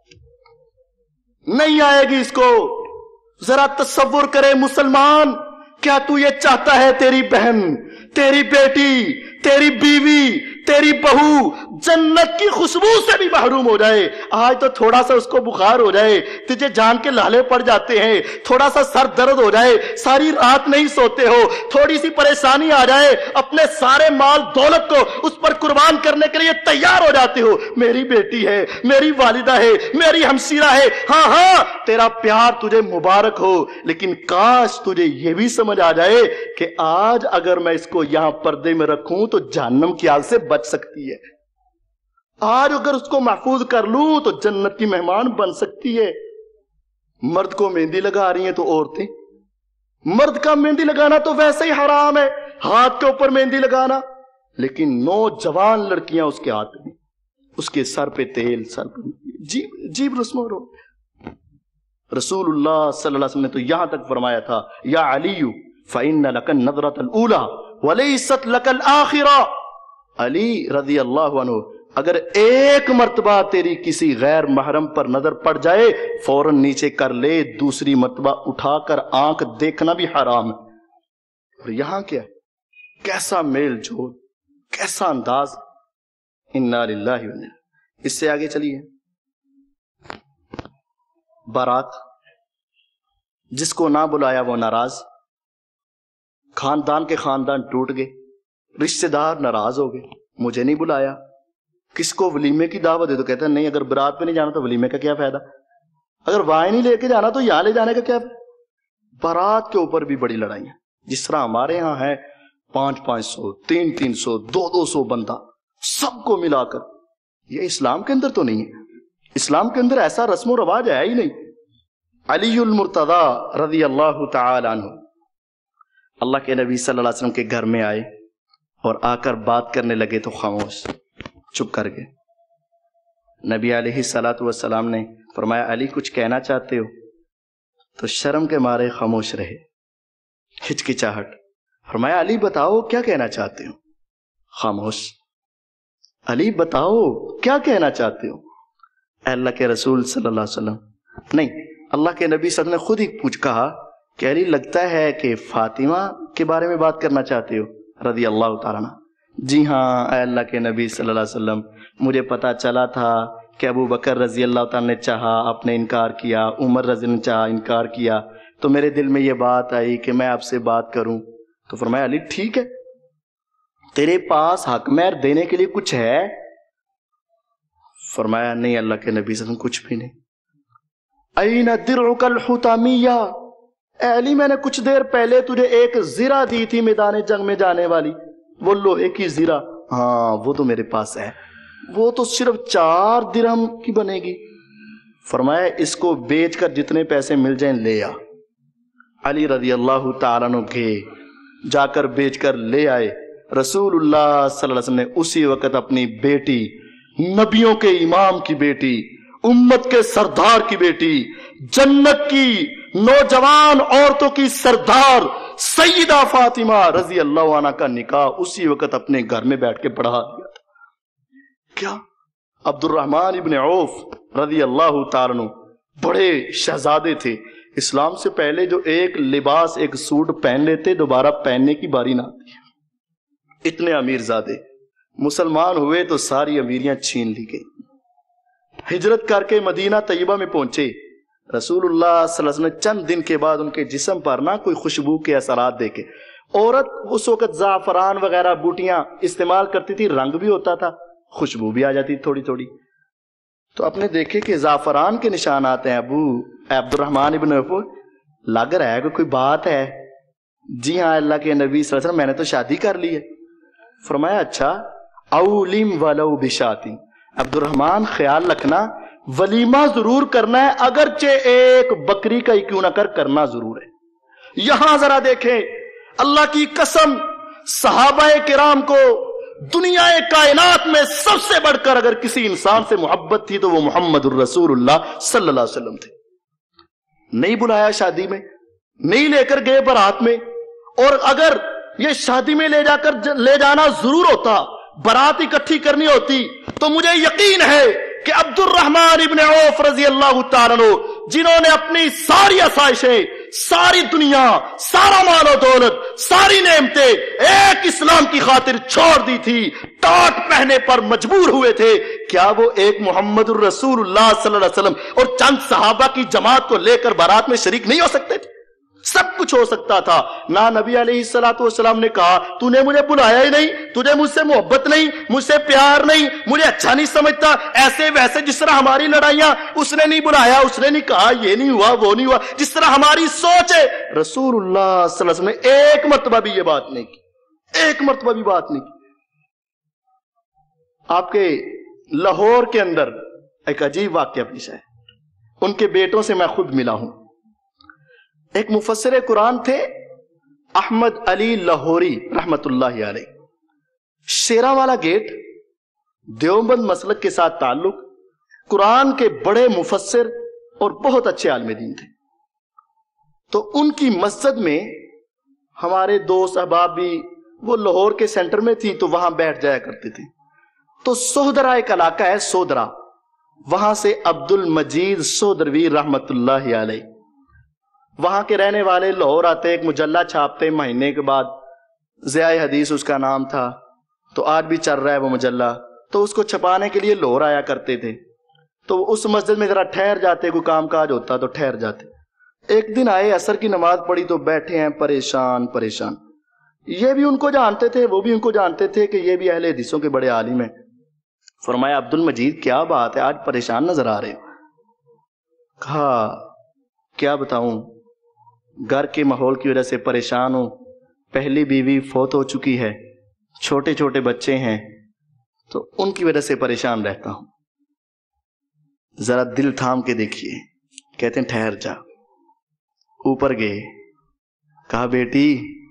نہیں آئے گی اس کو. ذرا تصور کرے مسلمان, کیا تو یہ چاہتا ہے تیری بہن, تیری بیٹی, تیری بیوی, تیری بہو جنت کی خوشبو سے بھی محروم ہو جائے؟ آج تو تھوڑا سا اس کو بخار ہو جائے, تجھے جان کے لالے پڑ جاتے ہیں, تھوڑا سا سر درد ہو جائے, ساری رات نہیں سوتے ہو, تھوڑی سی پریشانی آ جائے, اپنے سارے مال دولت کو اس پر قربان کرنے کے لیے تیار ہو جاتے ہو. میری بیٹی ہے, میری والدہ ہے, میری ہمشیرہ ہے, ہاں ہاں تیرا پیار تجھے مبارک ہو, لیکن کاش تجھے یہ بھی سمجھ آ جائے کہ آج اگر میں اس کو یہاں پردے میں رکھوں تو جہنم کی آگ سے بچ سکتی ہے, آج اگر اس کو محفوظ کر لوں تو جنت کی مہمان بن سکتی ہے. مرد کو مہندی لگا رہی ہیں تو عورتیں, مرد کا مہندی لگانا تو ویسے ہی حرام ہے, ہاتھ کے اوپر مہندی لگانا, لیکن نوجوان لڑکیاں اس کے ہاتھ میں، اس کے سر پہ تیل، سر پہ جیب جیب رسم و رو رسول اللہ صلی اللہ علیہ وسلم نے تو یہاں تک فرمایا تھا یا علی فإن لك النظرة الأولى وليست لك الآخرة، علی رضی اللہ عنہ اگر ایک مرتبہ تیری کسی غیر محرم پر نظر پڑ جائے فوراً نیچے کر لے، دوسری مرتبہ اٹھا کر آنکھ دیکھنا بھی حرام ہے۔ اور یہاں کیا ہے، کیسا میل جول، کیسا انداز، انا للہ و انا۔ اس سے آگے چلیے، بارات، جس کو نہ بلایا وہ ناراض، خاندان کے خاندان ٹوٹ گئے، رشتہ دار ناراض ہو گئے، مجھے نہیں بلایا۔ کس کو ولیمے کی دعوت دے تو کہتا ہے نہیں، اگر برات پہ نہیں جانا تو ولیمے کا کیا فائدہ، اگر وائن نہیں لے کے جانا تو یہاں لے جانے کا کیا فائدہ۔ بارات کے اوپر بھی بڑی لڑائیاں، جس طرح ہمارے ہاں ہے پانچ پانچ سو تین تین سو دو دو سو بندہ سب کو ملا کر، یہ اسلام کے اندر تو نہیں ہے۔ اسلام کے اندر ایسا رسم و رواج ہے ہی نہیں۔ علی المرتضی رضی اللہ تعالی عنہ اللہ کے نبی صلی اللہ علیہ وسلم کے گھر میں آئے اور آ کر بات کرنے لگے تو خاموش، چپ کر گئے۔ نبی علیہ الصلوۃ والسلام نے فرمایا علی کچھ کہنا چاہتے ہو؟ تو شرم کے مارے خاموش رہے، ہچکچاہٹ۔ فرمایا علی بتاؤ کیا کہنا چاہتے ہو؟ خاموش۔ علی بتاؤ کیا کہنا چاہتے ہو؟ اے اللہ کے رسول صلی اللہ علیہ وسلم، نہیں، اللہ کے نبی صلی اللہ علیہ وسلم نے خود ہی پوچھ کہا کہ علی لگتا ہے کہ فاطمہ کے بارے میں بات کرنا چاہتے ہو رضی اللہ تعالیٰ عنہ۔ جی ہاں اے اللہ کے نبی صلی اللہ علیہ وسلم، مجھے پتا چلا تھا کہ ابو بکر رضی اللہ تعالیٰ نے چاہا، آپ نے انکار کیا، عمر رضی اللہ نے چاہا، انکار کیا، تو میرے دل میں یہ بات آئی کہ میں آپ سے بات کروں۔ تو فرمایا علی ٹھیک ہے، تیرے پاس حق مہر دینے کے لیے کچھ ہے؟ فرمایا نہیں اللہ کے نبی صلی اللہ علیہ وسلم کچھ بھی نہیں۔ این درعک الحطامیہ، اے علی میں نے کچھ دیر پہلے تجھے ایک زرہ دی تھی میدان جنگ میں جانے والی، وہ لوہے کی زرہ، ہاں وہ تو میرے پاس ہے، وہ تو صرف چار درہم کی بنے گی۔ فرمایا اس کو بیچ کر جتنے پیسے مل جائیں لے آ۔ علی رضی اللہ تعالیٰ عنہ گئے، جا کر بیچ کر لے آئے۔ رسول اللہ صلی اللہ علیہ وسلم نے اسی وقت اپنی بیٹی، نبیوں کے امام کی بیٹی، امت کے سردار کی بیٹی، جنت کی نوجوان عورتوں کی سردار سیدہ فاطمہ رضی اللہ عنہ کا نکاح اسی وقت اپنے گھر میں بیٹھ کے پڑھا دیا تھا۔ کیا عبد الرحمن ابن عوف رضی اللہ تعالیٰ عنہ بڑے شہزادے تھے، اسلام سے پہلے جو ایک لباس ایک سوٹ پہن لیتے دوبارہ پہننے کی باری نہ آتی، اتنے امیر زادے۔ مسلمان ہوئے تو ساری امیریاں چھین لی گئی، ہجرت کر کے مدینہ طیبہ میں پہنچے۔ رسول اللہ صلی اللہ علیہ وسلم نے چند دن کے بعد ان کے جسم پر نہ کوئی خوشبو کے اثرات دیکھے۔ عورت اس وقت زعفران وغیرہ بوٹیاں استعمال کرتی تھی، رنگ بھی ہوتا تھا، خوشبو بھی آ جاتی تھوڑی تھوڑی، تو آپ نے دیکھے کہ زعفران کے نشانات ہیں۔ ابو عبد الرحمن ابن عوف لگ رہا ہے کہ کوئی بات ہے۔ جی ہاں اللہ کے نبی صلی اللہ علیہ وسلم میں نے تو شادی کر لی ہے۔ فرمایا اچھا، اولم ولو بشاتی، عبد الرحمن خیال رکھنا ولیمہ ضرور کرنا ہے، اگرچہ ایک بکری کا ہی کیوں نہ کر کرنا ضرور ہے۔ یہاں ذرا دیکھیں، اللہ کی قسم صحابہ کرام کو دنیا کائنات میں سب سے بڑھ کر اگر کسی انسان سے محبت تھی تو وہ محمد الرسول اللہ صلی اللہ علیہ وسلم تھے۔ نہیں بلایا شادی میں، نہیں لے کر گئے برات میں، اور اگر یہ شادی میں لے جا کر لے جانا ضرور ہوتا، برات اکٹھی کرنی ہوتی، تو مجھے یقین ہے کہ عبد الرحمن ابن عوف رضی اللہ تعالیٰ عنہ، جنہوں نے اپنی ساری آسائشیں، ساری دنیا، سارا مال و دولت، ساری نعمتیں ایک اسلام کی خاطر چھوڑ دی تھی، ٹاٹ پہنے پر مجبور ہوئے تھے، کیا وہ ایک محمد الرسول اللہ صلی اللہ علیہ وسلم اور چند صحابہ کی جماعت کو لے کر بارات میں شریک نہیں ہو سکتے تھے؟ سب کچھ ہو سکتا تھا۔ نہ نبی علیہ الصلوۃ والسلام نے کہا تو نے مجھے بلایا ہی نہیں، تجھے مجھ سے محبت نہیں، مجھ سے پیار نہیں، مجھے اچھا نہیں سمجھتا، ایسے ویسے جس طرح ہماری لڑائیاں، اس نے نہیں بلایا، اس نے نہیں کہا، یہ نہیں ہوا وہ نہیں ہوا، جس طرح ہماری سوچ ہے۔ رسول اللہ صلی اللہ علیہ وسلم نے ایک مرتبہ بھی یہ بات نہیں کی، ایک مرتبہ بھی بات نہیں کی۔ آپ کے لاہور کے اندر ایک عجیب واقعہ پیش ہے، ان کے بیٹوں سے میں خود ملا ہوں۔ ایک مفسر قرآن تھے احمد علی لاہوری رحمت اللہ علیہ، शेरा वाला गेट, देवबंद मसलक के साथ ताल्लुक, कुरान के बड़े मुफस्सिर और बहुत अच्छे आलिम दीन थे। तो उनकी मस्जिद में हमारे दोस्त अहबाब भी, वो लाहौर के सेंटर में थी तो वहां बैठ जाया करते थे। तो सोहदरा एक इलाका है, सोदरा, वहां से अब्दुल मजीद सोदरवी रहमतुल्लाह अलैह, वहां के रहने वाले लाहौर आते, एक मुजल्ला छापते महीने के बाद, ज़िया हदीस उसका नाम था, तो आज भी चल रहा है वो मुजल्ला। तो उसको छपाने के लिए लाहौर आया करते थे। तो उस मस्जिद में जरा ठहर जाते, कोई काम काज होता तो ठहर जाते। एक दिन आए, असर की नमाज पढ़ी तो बैठे हैं परेशान परेशान। ये भी उनको जानते थे, वो भी उनको जानते थे कि ये भी अहले हदीसों के बड़े आलिम हैं। फरमाया अब्दुल मजीद क्या बात है, आज परेशान नजर आ रहे हो? कहा क्या बताऊं, घर के माहौल की वजह से परेशान हूं। पहली बीवी फौत हो चुकी है, छोटे छोटे बच्चे हैं, तो उनकी वजह से परेशान रहता हूं। जरा दिल थाम के देखिए। कहते हैं ठहर जा। ऊपर गए, कहा बेटी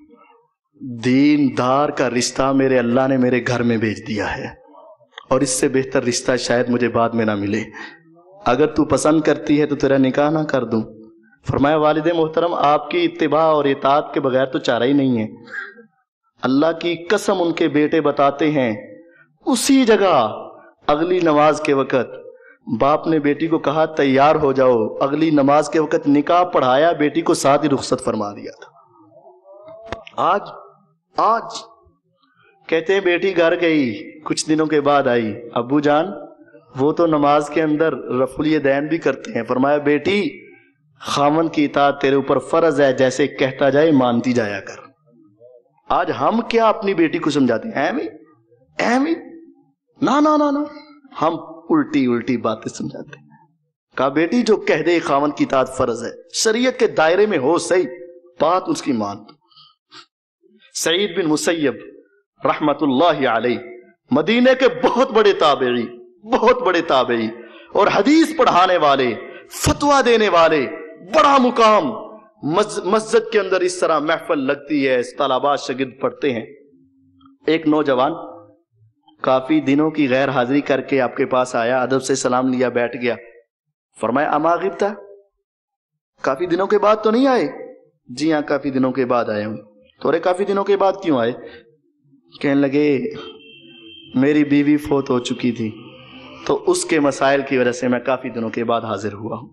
दीनदार का रिश्ता मेरे अल्लाह ने मेरे घर में भेज दिया है, और इससे बेहतर रिश्ता शायद मुझे बाद में ना मिले। अगर तू पसंद करती है तो तेरा निकाह ना कर दूं। फरमाया वालिद मोहतरम, आपकी इत्तिबा और इताअत के बगैर तो चारा ही नहीं है। अल्लाह की कसम, उनके बेटे बताते हैं उसी जगह अगली नमाज के वक्त बाप ने बेटी को कहा तैयार हो जाओ, अगली नमाज के वक्त निकाह पढ़ाया, बेटी को साथ ही रुखसत फरमा दिया था। आज आज कहते हैं बेटी घर गई, कुछ दिनों के बाद आई, अब्बू जान वो तो नमाज के अंदर रफुल यदैन भी करते हैं। फरमाया बेटी खामन की इताअत तेरे ऊपर फर्ज है, जैसे कहता जाए मानती जाया कर। आज हम क्या अपनी बेटी को समझाते हैं, एमी एमी ना ना ना ना, हम उल्टी उल्टी बातें समझाते हैं। कहा बेटी जो कह दे खामन की इताअत फर्ज है, शरीयत के दायरे में हो सही, बात उसकी मान। सईद बिन मुसैयब रहमतुल्लाह अलैह मदीने के बहुत बड़े ताबेई, बहुत बड़े ताबेई और हदीस पढ़ाने वाले, फतवा देने वाले, बड़ा मुकाम। मस्जिद के अंदर इस तरह महफिल लगती है, तलबा शागिर्द पढ़ते हैं। एक नौजवान काफी दिनों की गैर हाजिरी करके आपके पास आया, अदब से सलाम लिया, बैठ गया। फरमाया अमा गिब्ता, काफी दिनों के बाद तो नहीं आए? जी हाँ काफी दिनों के बाद आए हूं। तो अरे काफी दिनों के बाद क्यों आए? कहने लगे मेरी बीवी फौत हो चुकी थी, तो उसके मसाइल की वजह से मैं काफी दिनों के बाद हाजिर हुआ हूं।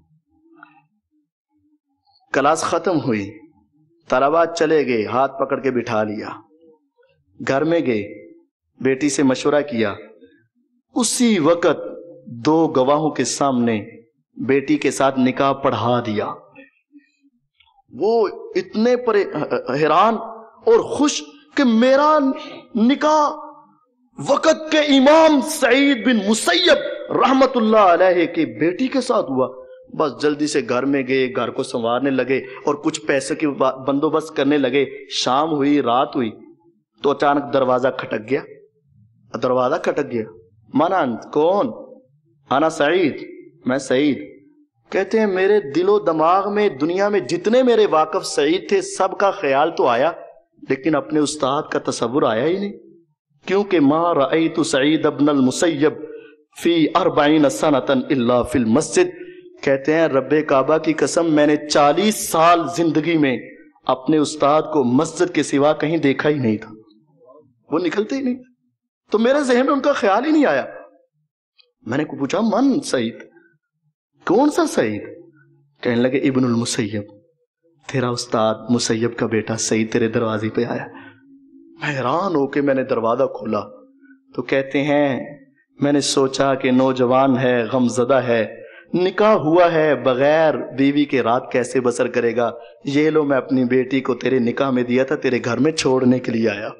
क्लास खत्म हुई, तलबा चले गए, हाथ पकड़ के बिठा लिया, घर में गए, बेटी से मशवरा किया। उसी वक्त दो गवाहों के सामने बेटी के साथ निकाह पढ़ा दिया। वो इतने पर हैरान और खुश कि मेरा निकाह वक्त के इमाम सईद बिन मुसैयब रहमतुल्लाह अलैह की बेटी के साथ हुआ। बस जल्दी से घर में गए, घर को संवारने लगे और कुछ पैसे की बंदोबस्त करने लगे। शाम हुई, रात हुई, तो अचानक दरवाजा खटक गया। दरवाजा खटक गया, माना कौन? आना सईद, मैं सईद। कहते हैं मेरे दिलो दिमाग में दुनिया में जितने मेरे वाकफ सईद थे सबका ख्याल तो आया, लेकिन अपने उस्ताद का तसव्वुर आया ही नहीं। क्योंकि मा रअयतु सईद इब्नुल मुसैयब फी अर्बईन सनतन इल्ला फिल मस्जिद। कहते हैं रब्बे काबा की कसम, मैंने चालीस साल जिंदगी में अपने उस्ताद को मस्जिद के सिवा कहीं देखा ही नहीं था। वो निकलते ही नहीं, तो मेरे जहन में उनका ख्याल ही नहीं आया। मैंने को पूछा मन सईद, कौन सा सईद? कहने लगे इब्नुल मुसैयब, तेरा उस्ताद मुसैयब का बेटा सईद तेरे दरवाजे पे आया। मैं हैरान होके मैंने दरवाजा खोला तो कहते हैं मैंने सोचा कि नौजवान है, गमजदा है, निकाह हुआ है, बगैर बीवी के रात कैसे बसर करेगा। ये लो मैं अपनी बेटी को तेरे निकाह में दिया था, तेरे घर में छोड़ने के लिए आया।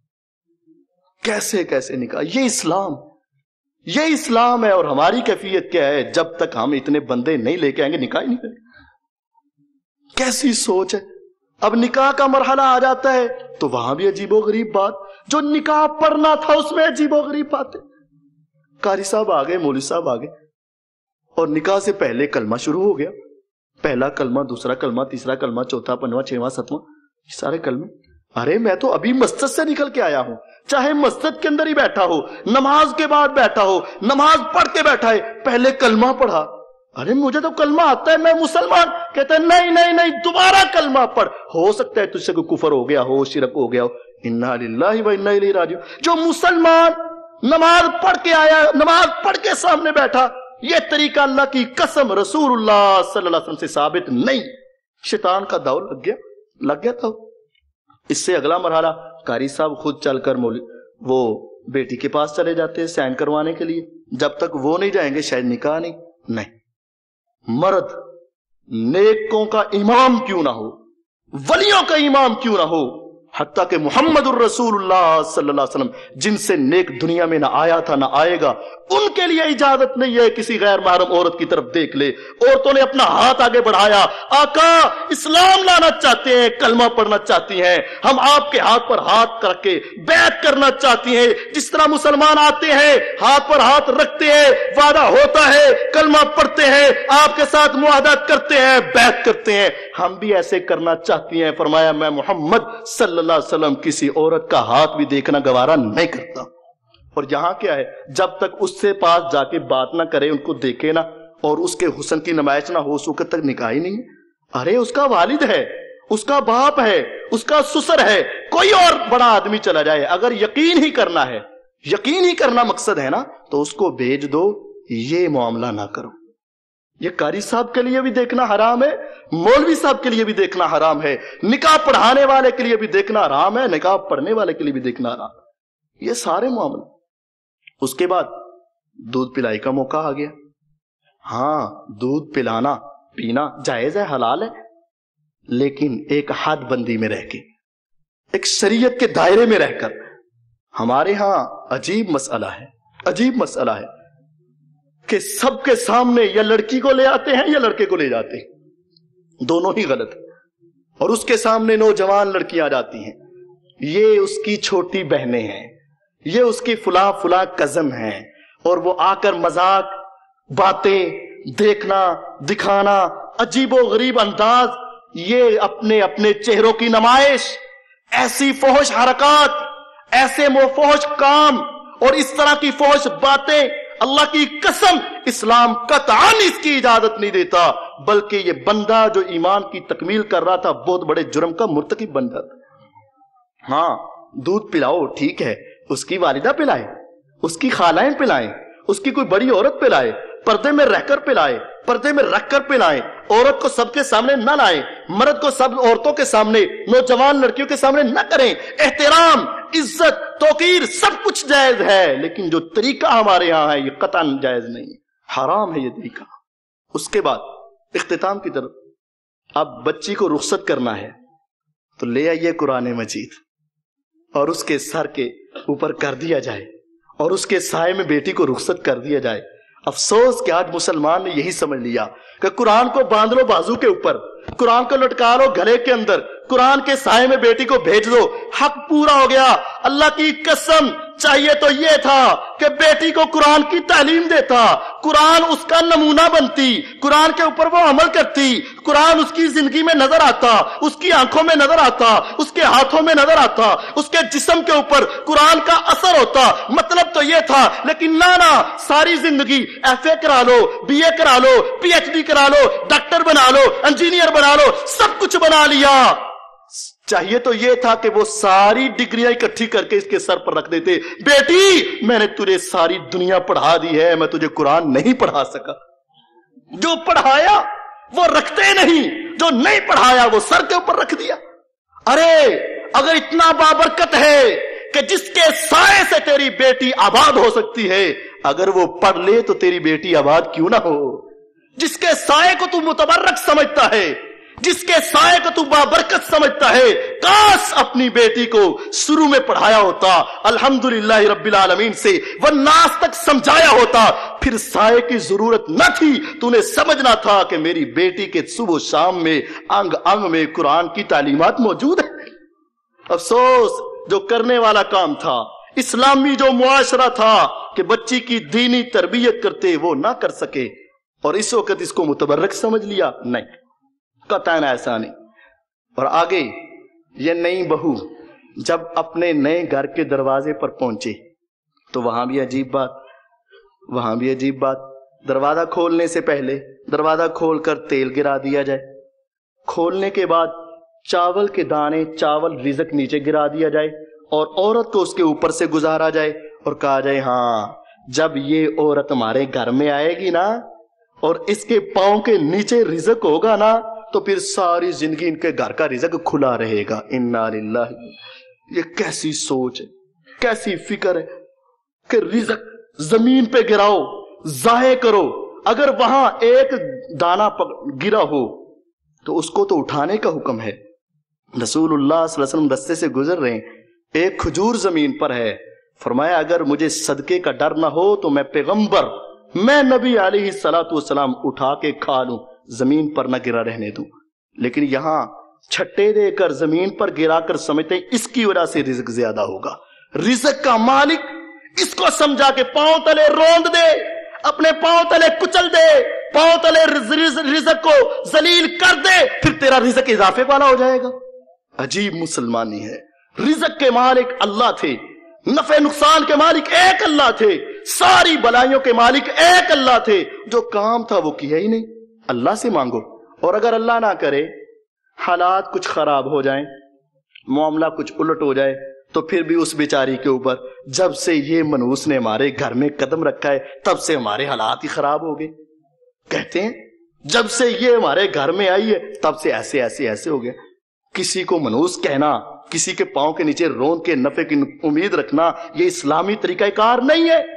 कैसे कैसे निकाह, ये इस्लाम, ये इस्लाम है। और हमारी कैफियत क्या है, जब तक हम इतने बंदे नहीं लेके आएंगे निकाह ही नहीं करेंगे। कैसी सोच है। अब निकाह का मरहला आ जाता है तो वहां भी अजीबो गरीब बात, जो निकाह पढ़ना था उसमें अजीबो गरीब बातें। कारी साहब आ गए, मौलवी साहब आ गए और निकाह से पहले कलमा शुरू हो गया। पहला कलमा, दूसरा कलमा, तीसरा कलमा, चौथा, पंजवा, छठवां, सातवां, सारे कलमे। ارے میں تو ابھی مسجد سے نکل کے آیا ہوں، چاہے مسجد کے اندر ہی بیٹھا ہو، نماز کے بعد بیٹھا ہو، نماز پڑھ کے بیٹھا ہے، پہلے کلمہ پڑھا، ارے مجھے تو کلمہ آتا ہے، میں مسلمان، کہتا ہے نہیں نہیں نہیں دوبارہ کلمہ پڑھ، ہو سکتا ہے تجھ سے کوئی کفر ہو گیا ہو، شرک ہو گیا ہو، انا للہ و انا الیہ راجعون۔ جو مسلمان نماز پڑھ کے آیا، نماز پڑھ کے سامنے بیٹھا، یہ طریقہ اللہ کی قسم رسول اللہ صلی اللہ علیہ وسلم سے ثابت نہیں، شیطان کا داؤ لگ گیا لگ گیا تھا۔ اس سے اگلا مرحلہ قاری صاحب خود چل کر مول وہ بیٹی کے پاس چلے جاتے ہیں سائن کروانے کے لیے، جب تک وہ نہیں جائیں گے شاید نکاح نہیں نہیں مرد نیکوں کا امام کیوں نہ ہو، ولیوں کا امام کیوں نہ ہو، حتیٰ کہ محمد الرسول اللہ صلی اللہ علیہ وسلم جن سے نیک دنیا میں نہ آیا تھا نہ آئے گا، ان کے لیے اجازت نہیں ہے کسی غیر محرم عورت کی طرف دیکھ لے۔ عورتوں نے اپنا ہاتھ آگے بڑھایا، آقا اسلام لانا چاہتے ہیں، کلمہ پڑھنا چاہتی ہیں، ہم آپ کے ہاتھ پر ہاتھ کر کے بیعت کرنا چاہتی ہیں، جس طرح مسلمان آتے ہیں ہاتھ پر ہاتھ رکھتے ہیں، وعدہ ہوتا ہے، کلمہ پڑھتے ہیں، آپ کے ساتھ معاہدات کرتے ہیں، بیعت کرتے ہیں، ہم بھی ایسے کرنا چاہتی ہیں۔ فرمایا میں محمد صلی اللہ علیہ وسلم کسی عورت کا ہاتھ بھی دیکھنا گوارا نہیں کرتا۔ اور یہاں کیا ہے، جب تک اس سے پاس جا کے بات نہ کرے، ان کو دیکھے نہ اور اس کے حسن کی نمائش نہ ہو، اس وقت تک نکاح ہی نہیں۔ ارے اس کا والد ہے، اس کا باپ ہے، اس کا سسر ہے، کوئی اور بڑا آدمی چلا جائے، اگر یقین ہی کرنا ہے، یقین ہی کرنا مقصد ہے نا، تو اس کو بھیج دو، یہ معاملہ نہ کرو۔ یہ قاری صاحب کے لیے بھی دیکھنا حرام ہے، مولوی صاحب کے لیے بھی دیکھنا حرام ہے، نکاح پڑھانے والے کے لیے بھی دیکھنا حرام ہے، نکاح پڑھنے والے کے لیے بھی دیکھنا حرام ہے، یہ سارے معاملے۔ اس کے بعد دودھ پلائی کا موقع آ گیا۔ ہاں دودھ پلانا پینا جائز ہے، حلال ہے، لیکن ایک حد بندی میں رہ کے، ایک شریعت کے دائرے میں رہ کر۔ ہمارے ہاں عجیب مسئلہ ہے، عجیب مسئلہ ہے کہ سب کے سامنے یا لڑکی کو لے آتے ہیں یا لڑکے کو لے جاتے ہیں، دونوں ہی غلط ہے، اور اس کے سامنے نوجوان لڑکیاں جاتی ہیں، یہ اس کی چھوٹی بہنیں ہیں، یہ اس کی فلاں فلاں کزن ہیں، اور وہ آ کر مذاق باتیں دیکھنا دکھانا، عجیب و غریب انداز، یہ اپنے اپنے چہروں کی نمائش، ایسی فحش حرکات، ایسے فحش کام اور اس طرح کی فحش باتیں، اللہ کی قسم اسلام قطعاً اس کی اجازت نہیں دیتا، بلکہ یہ بندہ جو ایمان کی تکمیل کر رہا تھا بہت بڑے جرم کا مرتکب بن جاتا۔ ہاں دودھ پلاؤ ٹھیک ہے، اس کی والدہ پلائے، اس کی خالائیں پلائیں، اس کی کوئی بڑی عورت پلائے، پردے میں رہ کر پلائے، پردے میں رکھ کر پلائیں، عورت کو سب کے سامنے نہ لائیں، مرد کو سب عورتوں کے سامنے، نوجوان لڑکیوں کے سامنے نہ کریں۔ احترام، عزت، توقیر سب کچھ جائز ہے، لیکن جو طریقہ ہمارے ہاں ہے یہ قطعاً جائز نہیں، حرام ہے یہ طریقہ۔ اس کے بعد اختتام کی طرف، اب بچی کو رخصت کرنا ہے تو لے آئیے قرآن مجید اور اس کے سر کے اوپر کر دیا جائے، اور اس کے سائے میں بیٹی کو رخصت کر دیا جائے۔ افسوس کہ آج مسلمان نے یہی سمجھ لیا کہ قرآن کو باندھ لو بازو کے اوپر، قرآن کو لٹکا لو گلے کے اندر، قرآن کے سائے میں بیٹی کو بھیج دو، حق پورا ہو گیا۔ اللہ کی قسم چاہیے تو یہ تھا کہ بیٹی کو قرآن کی تعلیم دیتا، قرآن اس کا نمونہ بنتی، قرآن کے اوپر وہ عمل کرتی، قرآن اس کی زندگی میں نظر آتا، اس کی آنکھوں میں نظر آتا، اس کے ہاتھوں میں نظر آتا، اس کے جسم کے اوپر قرآن کا اثر ہوتا۔ مطلب تو یہ تھا، لیکن نانا ساری زندگی ایف اے کرا لو، بی اے کرا لو، پی ایچ ڈی کرا لو، ڈاکٹر بنا لو، انجینئر بنا لو، سب کچھ بنا لیا۔ چاہیے تو یہ تھا کہ وہ ساری ڈگریاں اکٹھی کر کے اس کے سر پر رکھ دیتے، بیٹی میں نے تجھے ساری دنیا پڑھا دی ہے، میں تجھے قرآن نہیں پڑھا سکا۔ جو پڑھایا وہ رکھتے نہیں، جو نہیں پڑھایا وہ سر کے اوپر رکھ دیا۔ ارے اگر اتنا بابرکت ہے کہ جس کے سائے سے تیری بیٹی آباد ہو سکتی ہے، اگر وہ پڑھ لے تو تیری بیٹی آباد کیوں نہ ہو؟ جس کے سائے کو تو متبرک سمجھتا ہے، جس کے سائے کو تو بابرکت سمجھتا ہے، کاش اپنی بیٹی کو شروع میں پڑھایا ہوتا، الحمدللہ رب العالمین سے والناس تک سمجھایا ہوتا، پھر سائے کی ضرورت نہ تھی۔ تو نے سمجھنا تھا کہ میری بیٹی کے صبح و شام میں انگ انگ میں قرآن کی تعلیمات موجود ہیں۔ افسوس جو کرنے والا کام تھا، اسلامی جو معاشرہ تھا کہ بچی کی دینی تربیت کرتے وہ نہ کر سکے، اور اس وقت اس کو متبرک سمجھ لیا۔ نہیں، قطعاً ایسا نہیں۔ اور آگے یہ نئی بہو جب اپنے نئے گھر کے دروازے پر پہنچے تو وہاں بھی عجیب بات وہاں بھی عجیب بات دروازہ کھولنے سے پہلے دروازہ کھول کر تیل گرا دیا جائے، کھولنے کے بعد چاول کے دانے چاول رزق نیچے گرا دیا جائے اور عورت کو اس کے اوپر سے گزارا جائے اور کہا جائے ہاں جب یہ عورت ہمارے گھر میں آئے گی نا اور اس کے پاؤں کے نیچے رزق ہوگا نا تو پھر ساری زندگی ان کے گھر کا رزق کھلا رہے گا۔ انا للہ، یہ کیسی سوچ ہے، کیسی فکر ہے کہ رزق زمین پہ گراؤ، ضائع کرو۔ اگر وہاں ایک دانہ گرا ہو تو اس کو تو اٹھانے کا حکم ہے۔ رسول اللہ صلی اللہ علیہ وسلم رستے سے گزر رہے ہیں، ایک کھجور زمین پر ہے، فرمایا اگر مجھے صدقے کا ڈر نہ ہو تو میں پیغمبر میں نبی علیہ الصلوۃ والسلام اٹھا کے کھا لوں، زمین پر نہ گرا رہنے دوں۔ لیکن یہاں چھٹے دے کر زمین پر گرا کر سمجھتے ہیں اس کی وجہ سے رزق زیادہ ہوگا۔ رزق کا مالک اس کو سمجھا کہ پاؤں تلے روند دے، اپنے پاؤں تلے کچل دے، پاؤں تلے رزق کو ذلیل کر دے، پھر تیرا رزق اضافے والا ہو جائے گا۔ عجیب مسلمانی ہے۔ رزق کے مالک اللہ تھے، نفع نقصان کے مالک ایک اللہ تھے، ساری بلائیوں کے مالک ایک اللہ تھے، جو کام تھا وہ کیا ہی نہیں۔ اللہ سے مانگو، اور اگر اللہ نہ کرے حالات کچھ خراب ہو جائیں، معاملہ کچھ الٹ ہو جائے تو پھر بھی اس بیچاری کے اوپر جب سے یہ منحوس نے ہمارے گھر میں قدم رکھا ہے تب سے ہمارے حالات ہی خراب ہو گئے۔ کہتے ہیں جب سے یہ ہمارے گھر میں آئی ہے تب سے ایسے ایسے ایسے ہو گئے۔ کسی کو منحوس کہنا، کسی کے پاؤں کے نیچے رون کے نفع کی امید رکھنا، یہ اسلامی طریقہ کار نہیں ہے۔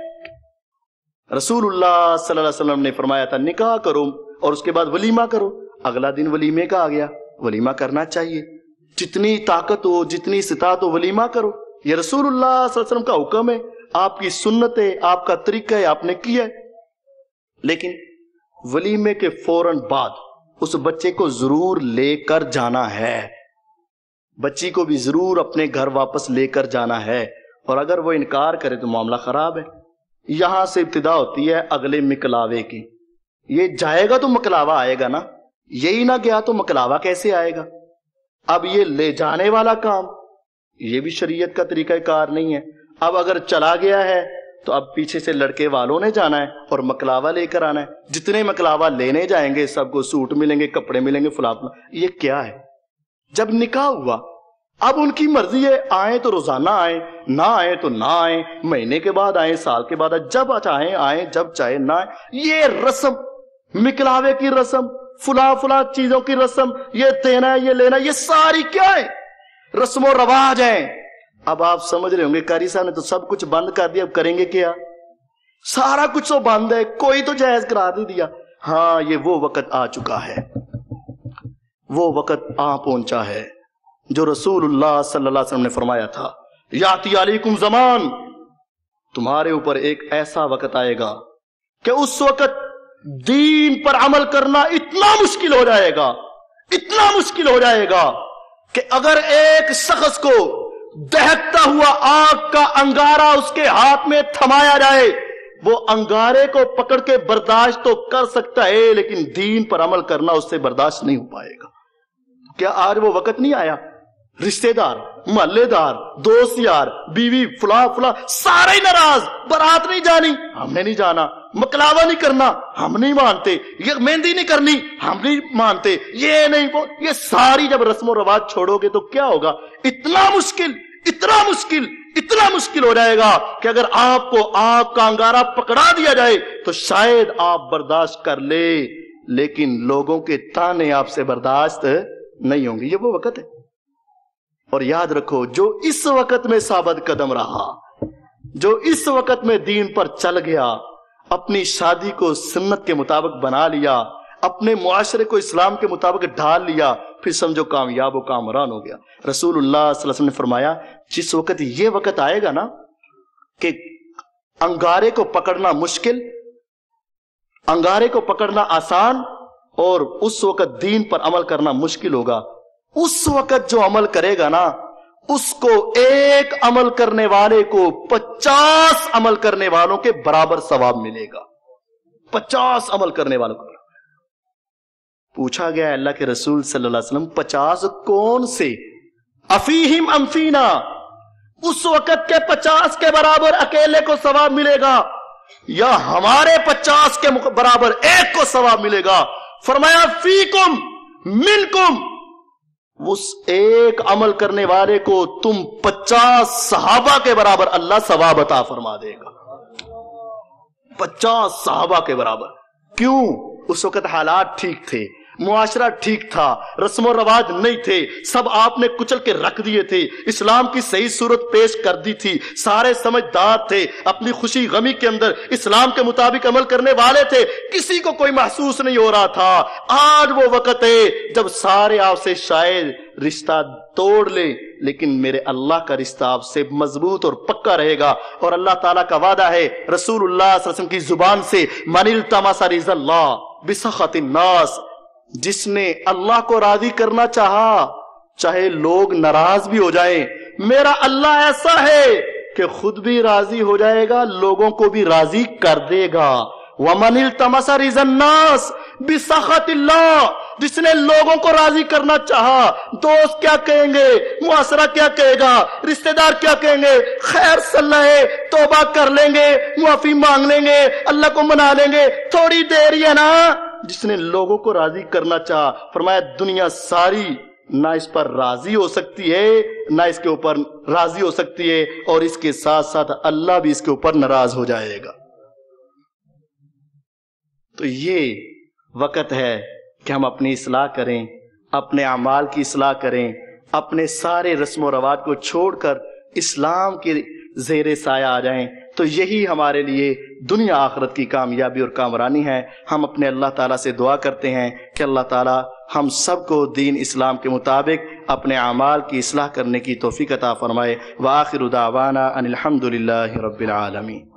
رسول اللہ صلی اللہ علیہ وسلم نے فرمایا تھا نکاح کرو اور اس کے بعد ولیمہ کرو، اگلا دن ولیمے کا آ گیا، ولیمہ کرنا چاہیے، جتنی طاقت ہو جتنی استطاعت ہو ولیمہ کرو، یہ رسول اللہ صلی اللہ علیہ وسلم کا حکم ہے، آپ کی سنت ہے، آپ کا طریقہ ہے، آپ نے کیا ہے۔ لیکن ولیمے کے فوراً بعد اس بچے کو ضرور لے کر جانا ہے، بچی کو بھی ضرور اپنے گھر واپس لے کر جانا ہے، اور اگر وہ انکار کرے تو معاملہ خراب ہے۔ یہاں سے ابتدا ہوتی ہے اگلے مکلاوے کی، یہ جائے گا تو مکلاوا آئے گا نا، یہی نہ گیا تو مکلاوا کیسے آئے گا؟ اب یہ لے جانے والا کام یہ بھی شریعت کا طریقہ کار نہیں ہے۔ اب اگر چلا گیا ہے تو اب پیچھے سے لڑکے والوں نے جانا ہے اور مکلاوا لے کر آنا ہے، جتنے مکلاوا لینے جائیں گے سب کو سوٹ ملیں گے، کپڑے ملیں گے، فلاں فلاں۔ یہ کیا ہے؟ جب نکاح ہوا اب ان کی مرضی ہے، آئیں تو روزانہ آئیں، نہ آئیں تو نہ آئیں، مہینے کے بعد آئیں، سال کے بعد آئیں، جب چاہیں آئیں، جب چاہے نہ آئیں۔ یہ رسم، مکلاوے کی رسم، فلاں فلاں چیزوں کی رسم، یہ دینا ہے، یہ لینا، یہ ساری کیا ہے؟ رسم و رواج ہیں۔ اب آپ سمجھ رہے ہوں گے قاری صاحب نے تو سب کچھ بند کر دیا، اب کریں گے کیا؟ سارا کچھ تو بند ہے، کوئی تو جائز قرار نہیں دیا۔ ہاں یہ وہ وقت آ چکا ہے، وہ وقت آ پہنچا ہے جو رسول اللہ صلی اللہ علیہ وسلم نے فرمایا تھا، یاتی علیکم زمان، تمہارے اوپر ایک ایسا وقت آئے گا کہ اس وقت دین پر عمل کرنا اتنا مشکل ہو جائے گا، اتنا مشکل ہو جائے گا کہ اگر ایک شخص کو دہکتا ہوا آگ کا انگارہ اس کے ہاتھ میں تھمایا جائے، وہ انگارے کو پکڑ کے برداشت تو کر سکتا ہے لیکن دین پر عمل کرنا اس سے برداشت نہیں ہو پائے گا۔ کیا آج وہ وقت نہیں آیا؟ رشتہ دار، محلے دار، دوست یار، بیوی، فلاں فلاں سارے ناراض، برات نہیں جانی، ہم نے نہیں جانا، مکلاوا نہیں کرنا، ہم نہیں مانتے، یہ مہندی نہیں کرنی، ہم نہیں مانتے، یہ نہیں وہ، یہ ساری جب رسم و رواج چھوڑو گے تو کیا ہوگا؟ اتنا مشکل، اتنا مشکل، اتنا مشکل ہو جائے گا کہ اگر آپ کو آگ کا انگارہ پکڑا دیا جائے تو شاید آپ برداشت کر لے، لیکن لوگوں کے تانے آپ سے برداشت نہیں ہوں گے۔ یہ وہ وقت ہے، اور یاد رکھو جو اس وقت میں ثابت قدم رہا، جو اس وقت میں دین پر چل گیا، اپنی شادی کو سنت کے مطابق بنا لیا، اپنے معاشرے کو اسلام کے مطابق ڈھال لیا، پھر سمجھو کامیاب و کامران ہو گیا۔ رسول اللہ صلی اللہ علیہ وسلم نے فرمایا جس وقت یہ وقت آئے گا نا کہ انگارے کو پکڑنا مشکل، انگارے کو پکڑنا آسان، اور اس وقت دین پر عمل کرنا مشکل ہوگا، اس وقت جو عمل کرے گا نا اس کو ایک عمل کرنے والے کو پچاس عمل کرنے والوں کے برابر ثواب ملے گا، پچاس عمل کرنے والوں کو۔ پوچھا گیا اللہ کے رسول صلی اللہ علیہ وسلم پچاس کون سے؟ अफीहिम अमफीना, उस वक्त के पचास के बराबर अकेले को सवाब मिलेगा या हमारे पचास के बराबर एक को सवाब मिलेगा? फरमाया फीकुम मिनकुम, उस एक अमल करने वाले को तुम पचास सहाबा के बराबर अल्लाह सवाब अता फरमा देगा। पचास सहाबा के बराबर। क्यों? उस वक्त हालात ठीक थे, मुआशरा ठीक था, रस्म रवाज नहीं थे, सब आपने कुचल के रख दिए थे, इस्लाम की सही सूरत पेश कर दी थी, सारे समझदार थे, अपनी खुशी गमी के अंदर इस्लाम के मुताबिक अमल करने वाले थे, किसी को कोई महसूस नहीं हो रहा था। आज वो वक्त है जब सारे आपसे शायद रिश्ता तोड़ ले, लेकिन मेरे अल्लाह का रिश्ता आपसे मजबूत और पक्का रहेगा। और अल्लाह ताला का वादा है रसूलुल्लाह सल्लल्लाहु अलैहि वसल्लम की जुबान से, मनिल तमासा रिज़ल्लाह बिसखतिन नास, जिसने अल्लाह को राजी करना चाहा, चाहे लोग नाराज भी हो जाएं, मेरा अल्लाह ऐसा है कि खुद भी राजी हो जाएगा, लोगों को भी राजी कर देगा। वमनिल तमसा रिज़न्नास बिसखतिल्लाह, जिसने लोगों को राजी करना चाहा, दोस्त क्या कहेंगे, मुआशरा क्या कहेगा, रिश्तेदार क्या कहेंगे, खैर सलाह है, तौबा कर लेंगे, मुआफी मांग लेंगे, अल्लाह को मना लेंगे, थोड़ी देर ही है ना। जिसने लोगों को राजी करना चाहा, फरमाया दुनिया सारी ना इस पर राजी हो सकती है, ना इसके ऊपर राजी हो सकती है, और इसके साथ साथ अल्लाह भी इसके ऊपर नाराज हो जाएगा। तो ये वक्त है कि हम अपनी इस्लाह करें, अपने अमाल की इस्लाह करें, अपने सारे रस्म व रवाज को छोड़कर इस्लाम के ज़ेरे साया आ जाएं। तो यही हमारे लिए दुनिया आखिरत की कामयाबी और कामरानी है। हम अपने अल्लाह ताला से दुआ करते हैं कि अल्लाह ताला हम सबको दीन इस्लाम के मुताबिक अपने अमाल की इस्लाह करने की तौफीक अता फरमाए। व आखिरु दावाना अनिल हम्दुलिल्लाहि रब्बिल आलमीन।